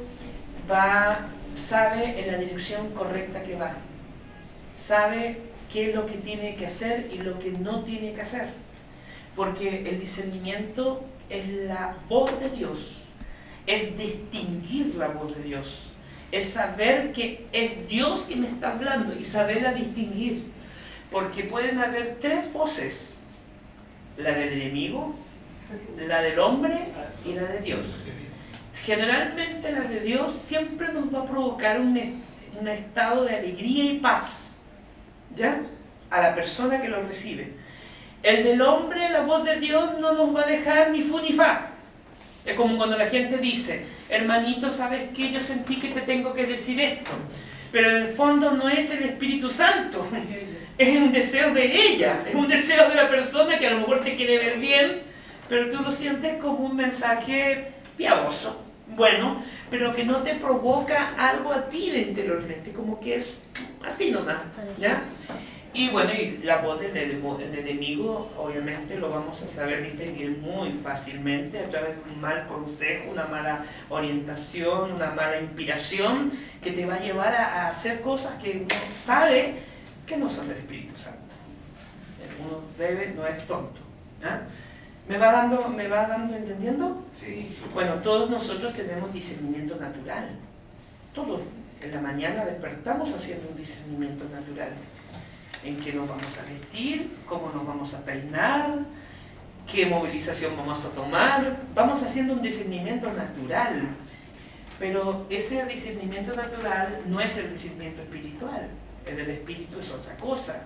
sabe en la dirección correcta que va, sabe qué es lo que tiene que hacer y lo que no tiene que hacer, porque el discernimiento es la voz de Dios, es distinguir la voz de Dios, es saber que es Dios que me está hablando y saberla distinguir, porque pueden haber 3 voces, la del enemigo, la del hombre y la de Dios. Generalmente la de Dios siempre nos va a provocar un estado de alegría y paz, ¿ya? A la persona que lo recibe. El del hombre, la voz de Dios no nos va a dejar ni fu ni fa. Es como cuando la gente dice, hermanito, ¿sabes qué? Yo sentí que te tengo que decir esto. Pero en el fondo no es el Espíritu Santo. Es un deseo de ella, es un deseo de la persona que a lo mejor te quiere ver bien, pero tú lo sientes como un mensaje piadoso, bueno, pero que no te provoca algo a ti de interiormente, como que es así nomás, ¿ya? Y bueno, y la voz del enemigo, obviamente lo vamos a saber distinguir muy fácilmente a través de un mal consejo, una mala orientación, una mala inspiración que te va a llevar a hacer cosas que uno sabe que no son del Espíritu Santo. Uno no es tonto, ¿ah? ¿Me va dando entendiendo? Sí. Bueno, todos nosotros tenemos discernimiento natural. Todos en la mañana despertamos haciendo un discernimiento natural. En qué nos vamos a vestir, cómo nos vamos a peinar, qué movilización vamos a tomar. Vamos haciendo un discernimiento natural. Pero ese discernimiento natural no es el discernimiento espiritual. El del espíritu es otra cosa.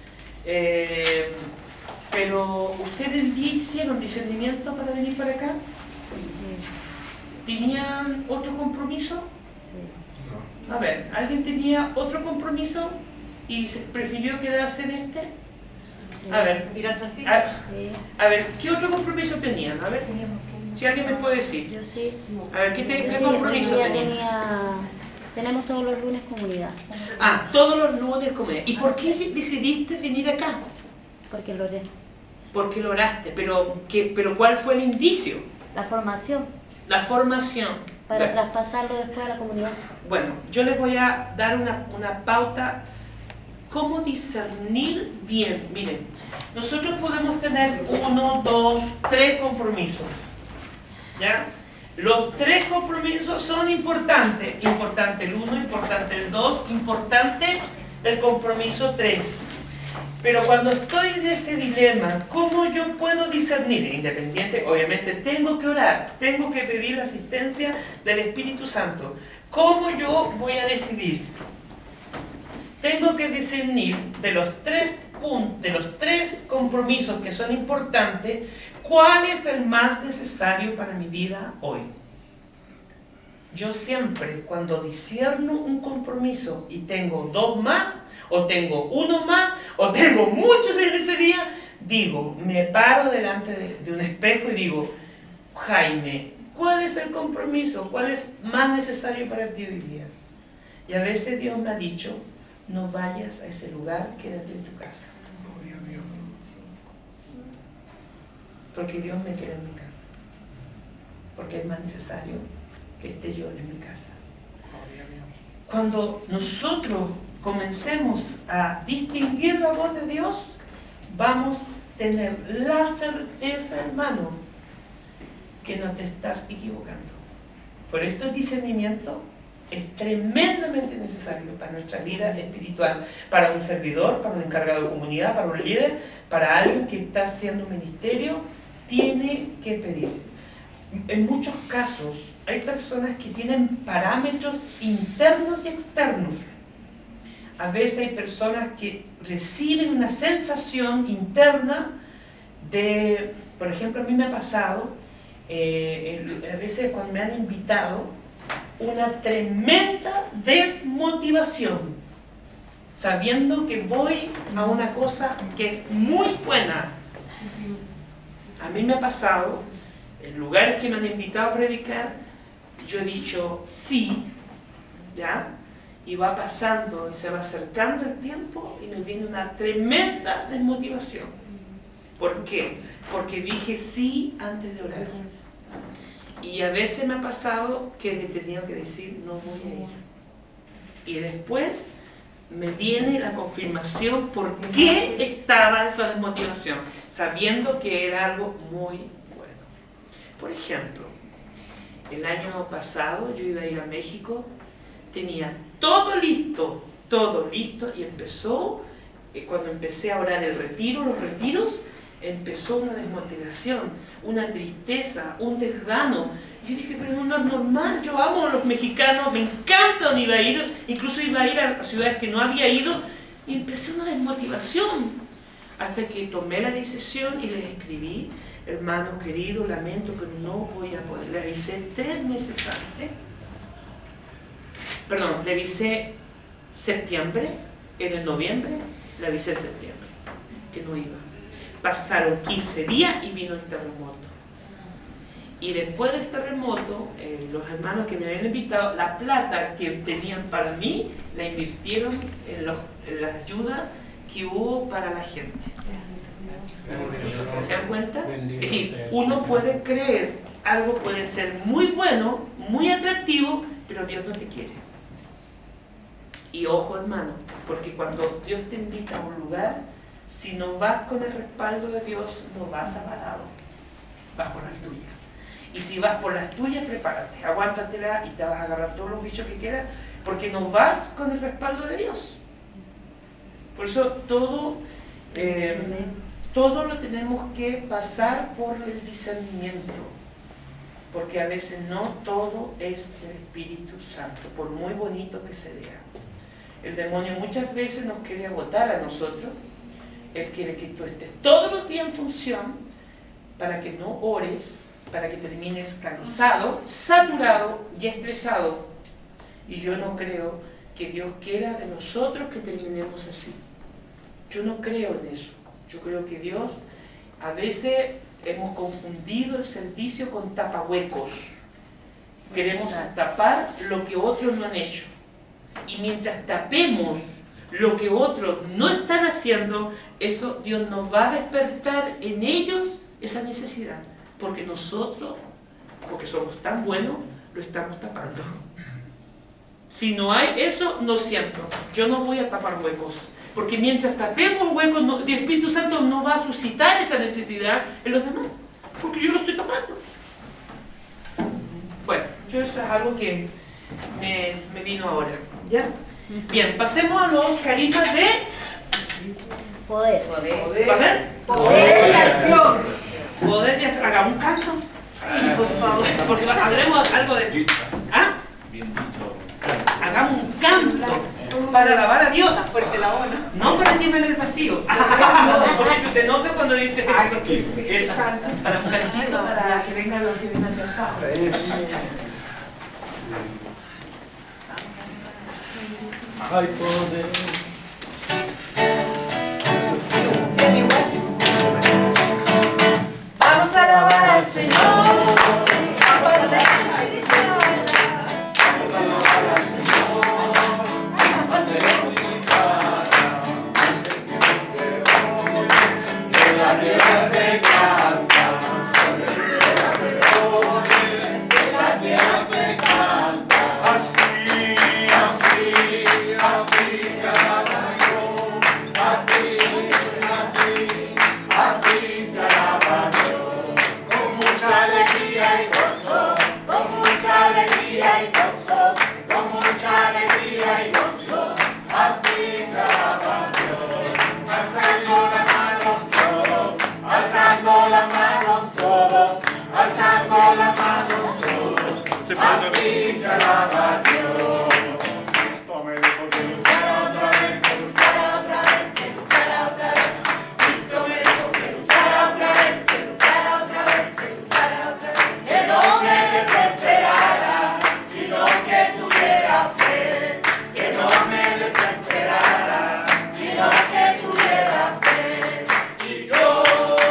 Pero ustedes hicieron discernimiento para venir para acá. ¿Tenían otro compromiso? A ver, ¿alguien tenía otro compromiso y prefirió quedarse en este? A ver, Ir al Santísimo. a ver, ¿qué otro compromiso tenían? A ver, si alguien me puede decir. Yo sí. A ver, ¿qué Yo sí, compromiso ya tenían? tenemos todos los lunes comunidad, Ah, todos los lunes comunidad. ¿Y por qué decidiste venir acá? porque lo haré. Porque lo oraste, pero ¿cuál fue el indicio? La formación, La formación. para traspasarlo después a la comunidad. Bueno, yo les voy a dar una pauta. ¿Cómo discernir bien? Miren, nosotros podemos tener 1, 2, 3 compromisos. ¿Ya? Los 3 compromisos son importantes. Importante el 1, importante el 2, importante el compromiso 3. Pero cuando estoy en ese dilema, ¿cómo yo puedo discernir? Independiente, obviamente tengo que orar, tengo que pedir la asistencia del Espíritu Santo. ¿Cómo yo voy a decidir? Tengo que discernir de los 3 compromisos que son importantes, ¿cuál es el más necesario para mi vida hoy? Yo siempre, cuando discierno un compromiso y tengo 2 más, o tengo 1 más, o tengo muchos en ese día, digo, me paro delante de un espejo y digo, Jaime, ¿cuál es el compromiso? ¿Cuál es más necesario para ti hoy día? Y a veces Dios me ha dicho, no vayas a ese lugar, quédate en tu casa. Porque Dios me quiere en mi casa. Porque es más necesario que esté yo en mi casa. Cuando nosotros comencemos a distinguir la voz de Dios, vamos a tener la certeza, hermano, que no te estás equivocando. Por esto el discernimiento es tremendamente necesario para nuestra vida espiritual, para un servidor, para un encargado de comunidad, para un líder, para alguien que está haciendo un ministerio, tiene que pedir. En muchos casos hay personas que tienen parámetros internos y externos. A veces hay personas que reciben una sensación interna de, por ejemplo, a mí me ha pasado, a veces cuando me han invitado, una tremenda desmotivación, sabiendo que voy a una cosa que es muy buena. A mí me ha pasado, en lugares que me han invitado a predicar, yo he dicho sí, ¿ya? Y va pasando y se va acercando el tiempo y me viene una tremenda desmotivación. ¿Por qué? Porque dije sí antes de orar. Y a veces me ha pasado que he tenido que decir no voy a ir. Y después me viene la confirmación por qué estaba esa desmotivación, sabiendo que era algo muy bueno. Por ejemplo, el año pasado yo iba a ir a México, tenía todo listo y empezó, cuando empecé a orar los retiros, empezó una desmotivación, una tristeza, un desgano. Yo dije, pero no es normal, yo amo a los mexicanos, me encanta donde iba a ir, incluso iba a ir a ciudades que no había ido, y empecé una desmotivación, hasta que tomé la decisión y les escribí, hermanos queridos, lamento, pero no voy a poder. Le avisé 3 meses antes, perdón, le avisé septiembre, era en noviembre, le avisé en septiembre, que no iba. Pasaron 15 días y vino el terremoto. Y después del terremoto, los hermanos que me habían invitado, la plata que tenían para mí, la invirtieron en la ayuda que hubo para la gente. ¿Se dan cuenta? Es decir, uno puede creer, algo puede ser muy bueno, muy atractivo, pero Dios no te quiere. Y ojo, hermano, porque cuando Dios te invita a un lugar, si no vas con el respaldo de Dios, no vas avalado, vas por las tuyas. Y si vas por las tuyas, prepárate, aguántatela y te vas a agarrar todos los bichos que quieras, porque no vas con el respaldo de Dios. Por eso todo lo tenemos que pasar por el discernimiento, porque a veces no todo es del Espíritu Santo, por muy bonito que se vea. El demonio muchas veces nos quiere agotar a nosotros. Él quiere que tú estés todos los días en función para que no ores, para que termines cansado, saturado y estresado. Y yo no creo que Dios quiera de nosotros que terminemos así. Yo no creo en eso. Yo creo que Dios, a veces hemos confundido el servicio con tapahuecos. Queremos tapar lo que otros no han hecho. Y mientras tapemos lo que otros no están haciendo, eso Dios nos va a despertar en ellos esa necesidad. Porque nosotros, porque somos tan buenos, lo estamos tapando. Si no hay eso, no siento. Yo no voy a tapar huecos. Porque mientras tapemos huecos, el Espíritu Santo no va a suscitar esa necesidad en los demás. Porque yo lo estoy tapando. Bueno, eso es algo que me vino ahora. ¿Ya? Bien, pasemos a los carismas de Poder. poder. Poder y acción. Poder y acción. Hagamos un canto. Sí, por favor. Porque hablemos algo de... ¿Ah? Bien dicho. Hagamos un canto para alabar a Dios. Está fuerte la ONU. No para llenar el vacío. Porque tú te enojas cuando dices eso. Eso. Para un cantito para que vengan los que vengan casados. Hay poder. Vamos a alabar al Señor.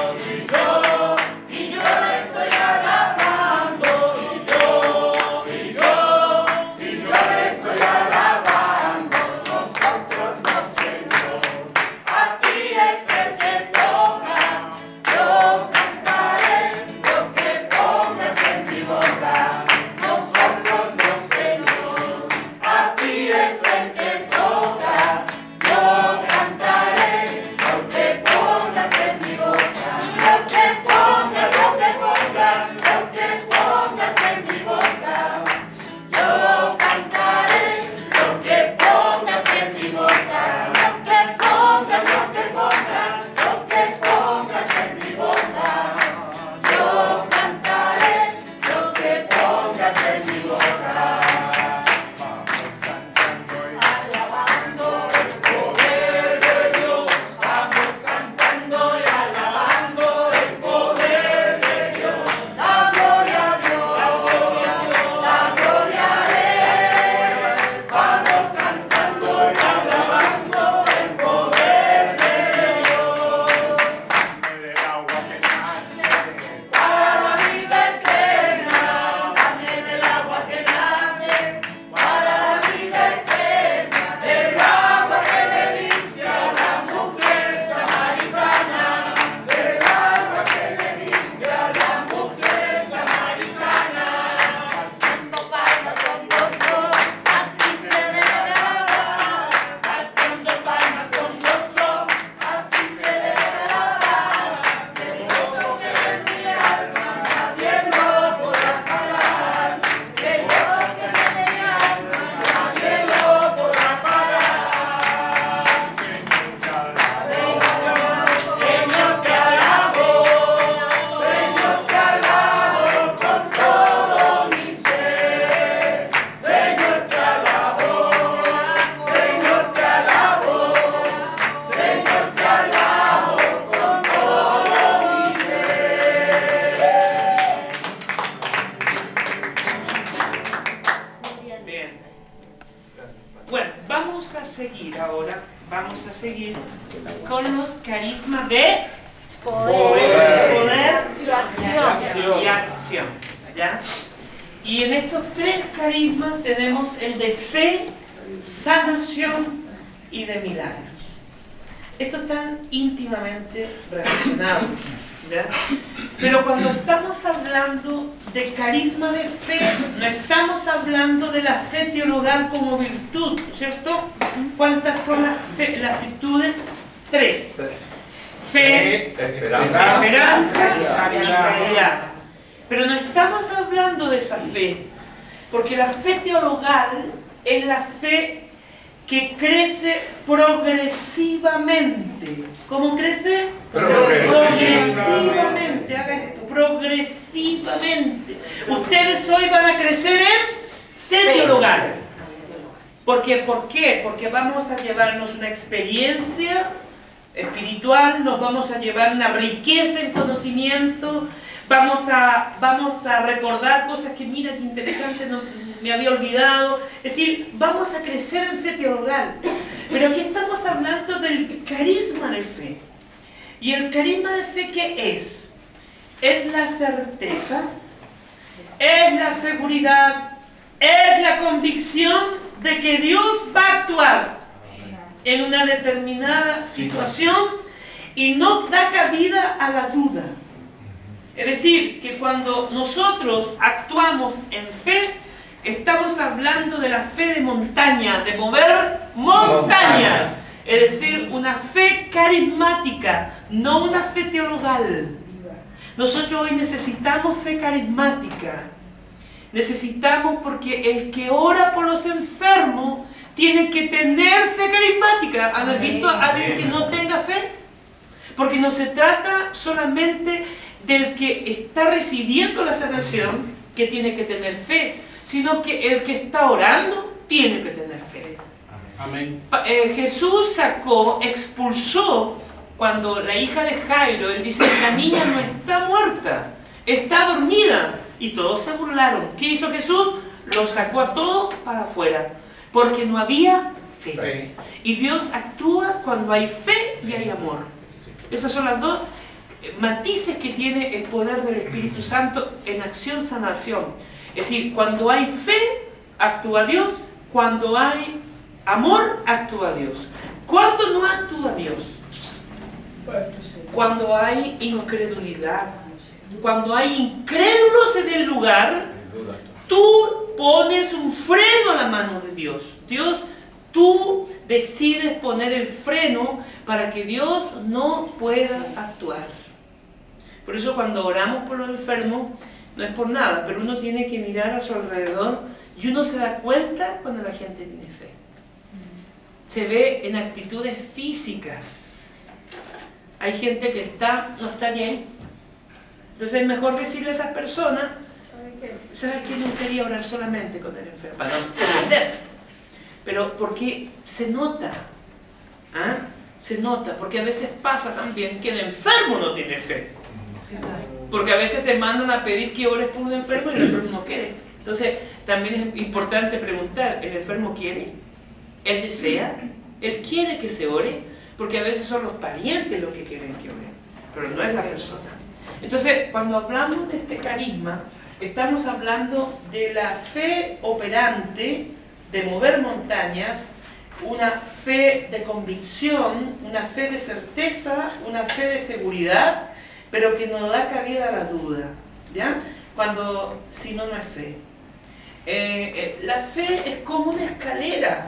Y vamos a seguir con los carismas de Poder. poder Y acción. y acción. ¿Ya? Y en estos tres carismas tenemos el de fe, sanación y de milagros. Estos están íntimamente relacionados, ¿ya? Pero cuando estamos hablando de carisma de fe, no estamos hablando de la fe teologal como virtud, ¿cierto? ¿Cuántas son las virtudes? Tres. Fe, esperanza y caridad. Pero no estamos hablando de esa fe, porque la fe teologal es la fe que crece progresivamente. ¿Cómo crece? Progresivamente. Haga esto, progresivamente. Ustedes hoy van a crecer en fe teologal. ¿Por qué? Porque vamos a llevarnos una experiencia espiritual, nos vamos a llevar una riqueza en conocimiento, vamos a recordar cosas que, mira, qué interesante, no, me había olvidado. Es decir, vamos a crecer en fe teologal. Pero aquí estamos hablando del carisma de fe. ¿Y el carisma de fe qué es? Es la certeza, es la seguridad, es la convicción de que Dios va a actuar en una determinada situación y no da cabida a la duda. Es decir, que cuando nosotros actuamos en fe, estamos hablando de la fe de montaña, de mover montañas. Es decir, una fe carismática, no una fe teologal. Nosotros hoy necesitamos fe carismática. Necesitamos, porque el que ora por los enfermos tiene que tener fe carismática. ¿Han visto a alguien que no tenga fe? Porque no se trata solamente del que está recibiendo la sanación, que tiene que tener fe, sino que el que está orando tiene que tener fe. Amén. Jesús expulsó, cuando la hija de Jairo, él dice, la niña no está muerta, está dormida. Y todos se burlaron. ¿Qué hizo Jesús? Los sacó a todos para afuera, porque no había fe. Y Dios actúa cuando hay fe y hay amor. Esas son las dos matices que tiene el poder del Espíritu Santo en acción-sanación. Es decir, cuando hay fe, actúa Dios. Cuando hay amor, actúa Dios. ¿Cuándo no actúa Dios? Cuando hay incredulidad. Cuando hay incrédulos en el lugar, tú pones un freno a la mano de Dios. Tú decides poner el freno para que Dios no pueda actuar. Por eso cuando oramos por los enfermos, no es por nada, pero uno tiene que mirar a su alrededor y uno se da cuenta cuando la gente tiene fe. Se ve en actitudes físicas. Hay gente que no está bien. Entonces es mejor decirle a esas personas, ¿sabes qué? No quería orar solamente con el enfermo, para no entender. Pero porque se nota, se nota, porque a veces pasa también que el enfermo no tiene fe. Porque a veces te mandan a pedir que ores por un enfermo y el enfermo no quiere. Entonces también es importante preguntar, ¿el enfermo quiere? ¿Él desea? ¿Él quiere que se ore? Porque a veces son los parientes los que quieren que oren, pero no es la persona. Entonces, cuando hablamos de este carisma, estamos hablando de la fe operante, de mover montañas, una fe de convicción, una fe de certeza, una fe de seguridad, pero que no da cabida a la duda, ¿ya? Si no es fe. La fe es como una escalera,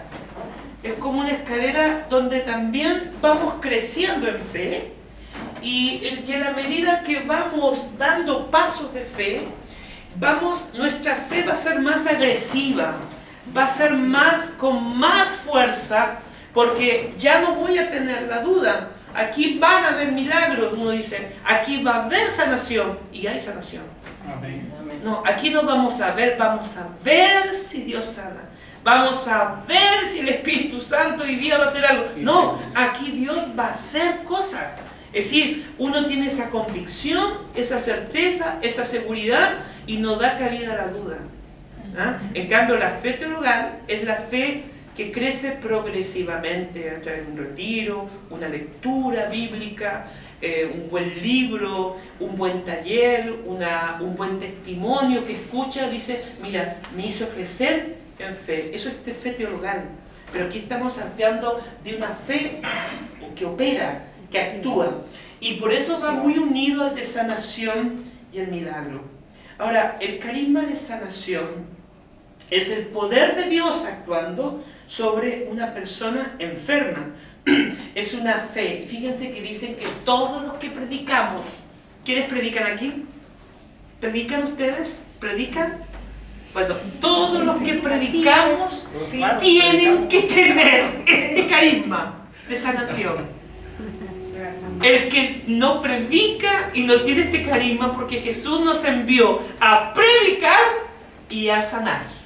donde también vamos creciendo en fe, y que a la medida que vamos dando pasos de fe, nuestra fe va a ser más agresiva, va a ser con más fuerza, porque ya no voy a tener la duda. Aquí van a haber milagros, uno dice, aquí va a haber sanación, y hay sanación. Amén. No, aquí no vamos a ver si Dios sana. Vamos a ver si el Espíritu Santo hoy día va a hacer algo. No, aquí Dios va a hacer cosas. Es decir, uno tiene esa convicción, esa certeza, esa seguridad y no da cabida a la duda. En cambio, la fe teologal es la fe que crece progresivamente a través de un retiro, una lectura bíblica, un buen libro, un buen taller, un buen testimonio que escucha, dice, mira, me hizo crecer en fe. Eso es fe teologal. Pero aquí estamos hablando de una fe que opera, que actúa. Y por eso va muy unido al de sanación y el milagro. Ahora, el carisma de sanación es el poder de Dios actuando sobre una persona enferma. Es una fe. Fíjense que dicen que todos los que predicamos, ¿quiénes predican aquí? ¿Predican ustedes? ¿Predican? Bueno, todos los que predicamos tienen que tener este carisma de sanación. El que no predica y no tiene este carisma, porque Jesús nos envió a predicar y a sanar.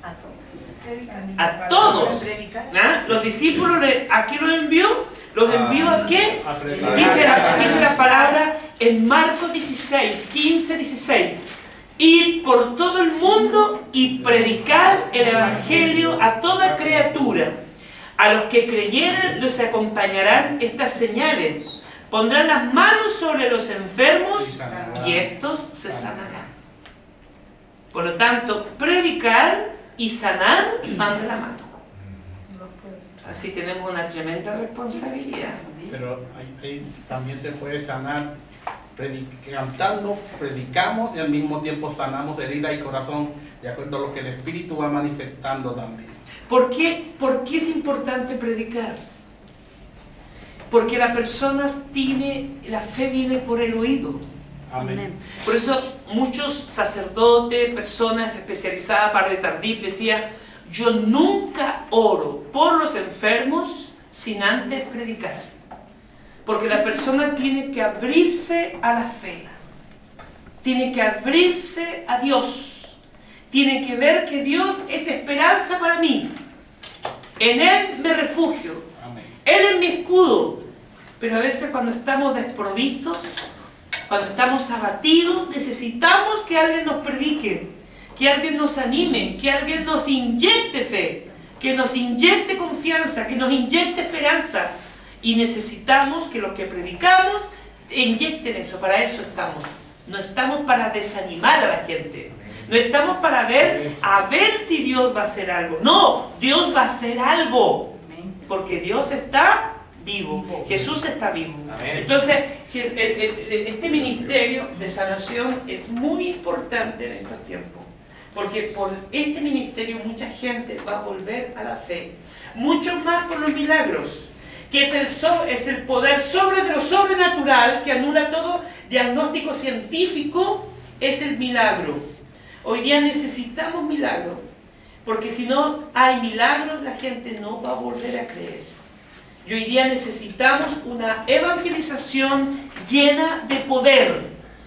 A todos. ¿Ah? Los discípulos, ¿a qué los envió? ¿Los envió a qué? Dice la palabra en Marcos 16, 15, 16. Ir por todo el mundo y predicar el Evangelio a toda criatura. A los que creyeren los acompañarán estas señales. Pondrán las manos sobre los enfermos y estos se sanarán. Por lo tanto, predicar y sanar van de la mano. Así tenemos una tremenda responsabilidad. Pero ahí también se puede sanar cantando, predicamos y al mismo tiempo sanamos herida y corazón, de acuerdo a lo que el Espíritu va manifestando también. ¿Por qué es importante predicar? Porque la persona la fe viene por el oído. Amén. Por eso muchos sacerdotes, personas especializadas, Padre Tardif, decían, yo nunca oro por los enfermos sin antes predicar. Porque la persona tiene que abrirse a la fe, tiene que abrirse a Dios, tiene que ver que Dios es esperanza para mí. En Él me refugio, Él es mi escudo. Pero a veces cuando estamos desprovistos, cuando estamos abatidos, necesitamos que alguien nos predique, que alguien nos anime, que alguien nos inyecte fe, que nos inyecte confianza, que nos inyecte esperanza. Y necesitamos que los que predicamos inyecten eso. Para eso estamos. No estamos para desanimar a la gente. No estamos para ver si Dios va a hacer algo. No, Dios va a hacer algo. Porque Dios está vivo. Jesús está vivo. Entonces, este ministerio de sanación es muy importante en estos tiempos. Porque por este ministerio mucha gente va a volver a la fe. Mucho más por los milagros. Que es el poder de lo sobrenatural que anula todo diagnóstico científico, es el milagro. Hoy día necesitamos milagros, porque si no hay milagros la gente no va a volver a creer. Y hoy día necesitamos una evangelización llena de poder,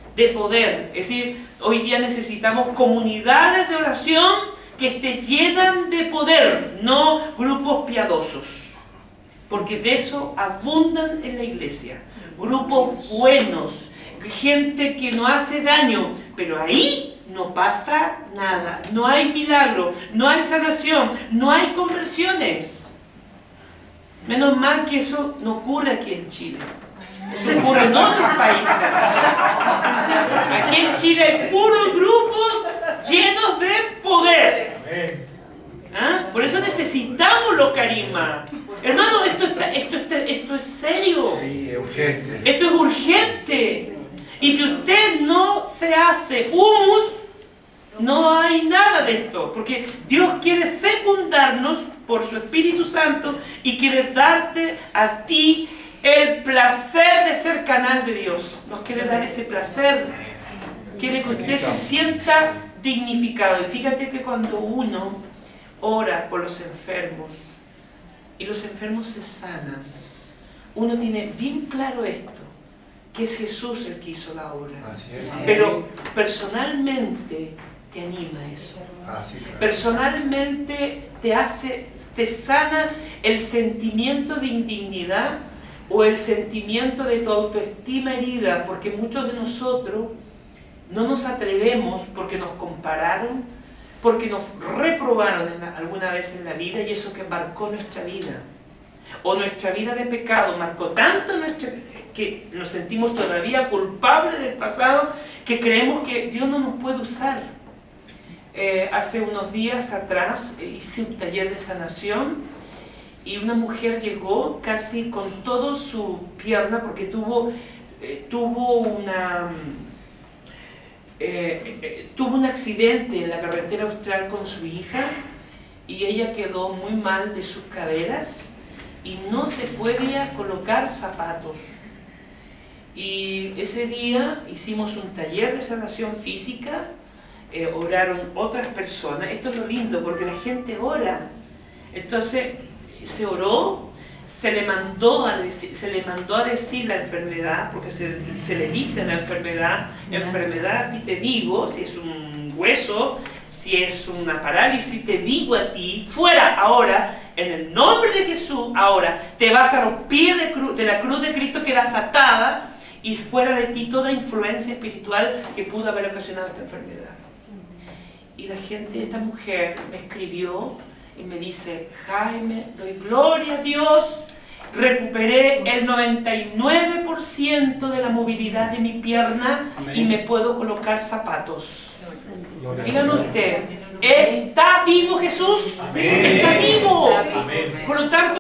es decir, hoy día necesitamos comunidades de oración que estén llenas de poder, no grupos piadosos. Porque de eso abundan en la iglesia. Grupos buenos, gente que no hace daño, pero ahí no pasa nada. No hay milagro, no hay sanación, no hay conversiones. Menos mal que eso no ocurre aquí en Chile. Eso ocurre en otros países. Aquí en Chile hay puros grupos llenos de poder. ¿Ah? Por eso necesitamos los carismas. Hermano, esto es serio. Esto es urgente. Y si usted no se hace humus, no hay nada de esto. Porque Dios quiere fecundarnos por su Espíritu Santo y quiere darte a ti el placer de ser canal de Dios. Nos quiere dar ese placer. Quiere que usted se sienta dignificado. Y fíjate que cuando uno ora por los enfermos y los enfermos se sanan, uno tiene bien claro esto, que es Jesús el que hizo la obra. Pero personalmente te anima eso. Personalmente te sana el sentimiento de indignidad o el sentimiento de tu autoestima herida, porque muchos de nosotros no nos atrevemos porque nos compararon, porque nos reprobaron alguna vez en la vida y eso que marcó nuestra vida. O nuestra vida de pecado marcó tanto que nos sentimos todavía culpables del pasado que creemos que Dios no nos puede usar. Hace unos días atrás hice un taller de sanación y una mujer llegó casi con toda su pierna porque tuvo un accidente en la carretera austral con su hija y ella quedó muy mal de sus caderas y no se podía colocar zapatos. Y ese día hicimos un taller de sanación física, oraron otras personas. Esto es lo lindo porque la gente ora. Entonces se oró, se le mandó a decir la enfermedad, porque se le dice a la enfermedad, a ti te digo, si es un hueso, si es una parálisis, te digo a ti, fuera ahora, en el nombre de Jesús, ahora, te vas a los pies de la cruz de Cristo, quedas atada y fuera de ti toda influencia espiritual que pudo haber ocasionado esta enfermedad. Y la gente, esta mujer me escribió y me dice, Jaime, doy gloria a Dios, recuperé el 99% de la movilidad de mi pierna y me puedo colocar zapatos. Díganlo usted, ¿está vivo Jesús? Amén. Está vivo. Amén. Por lo tanto,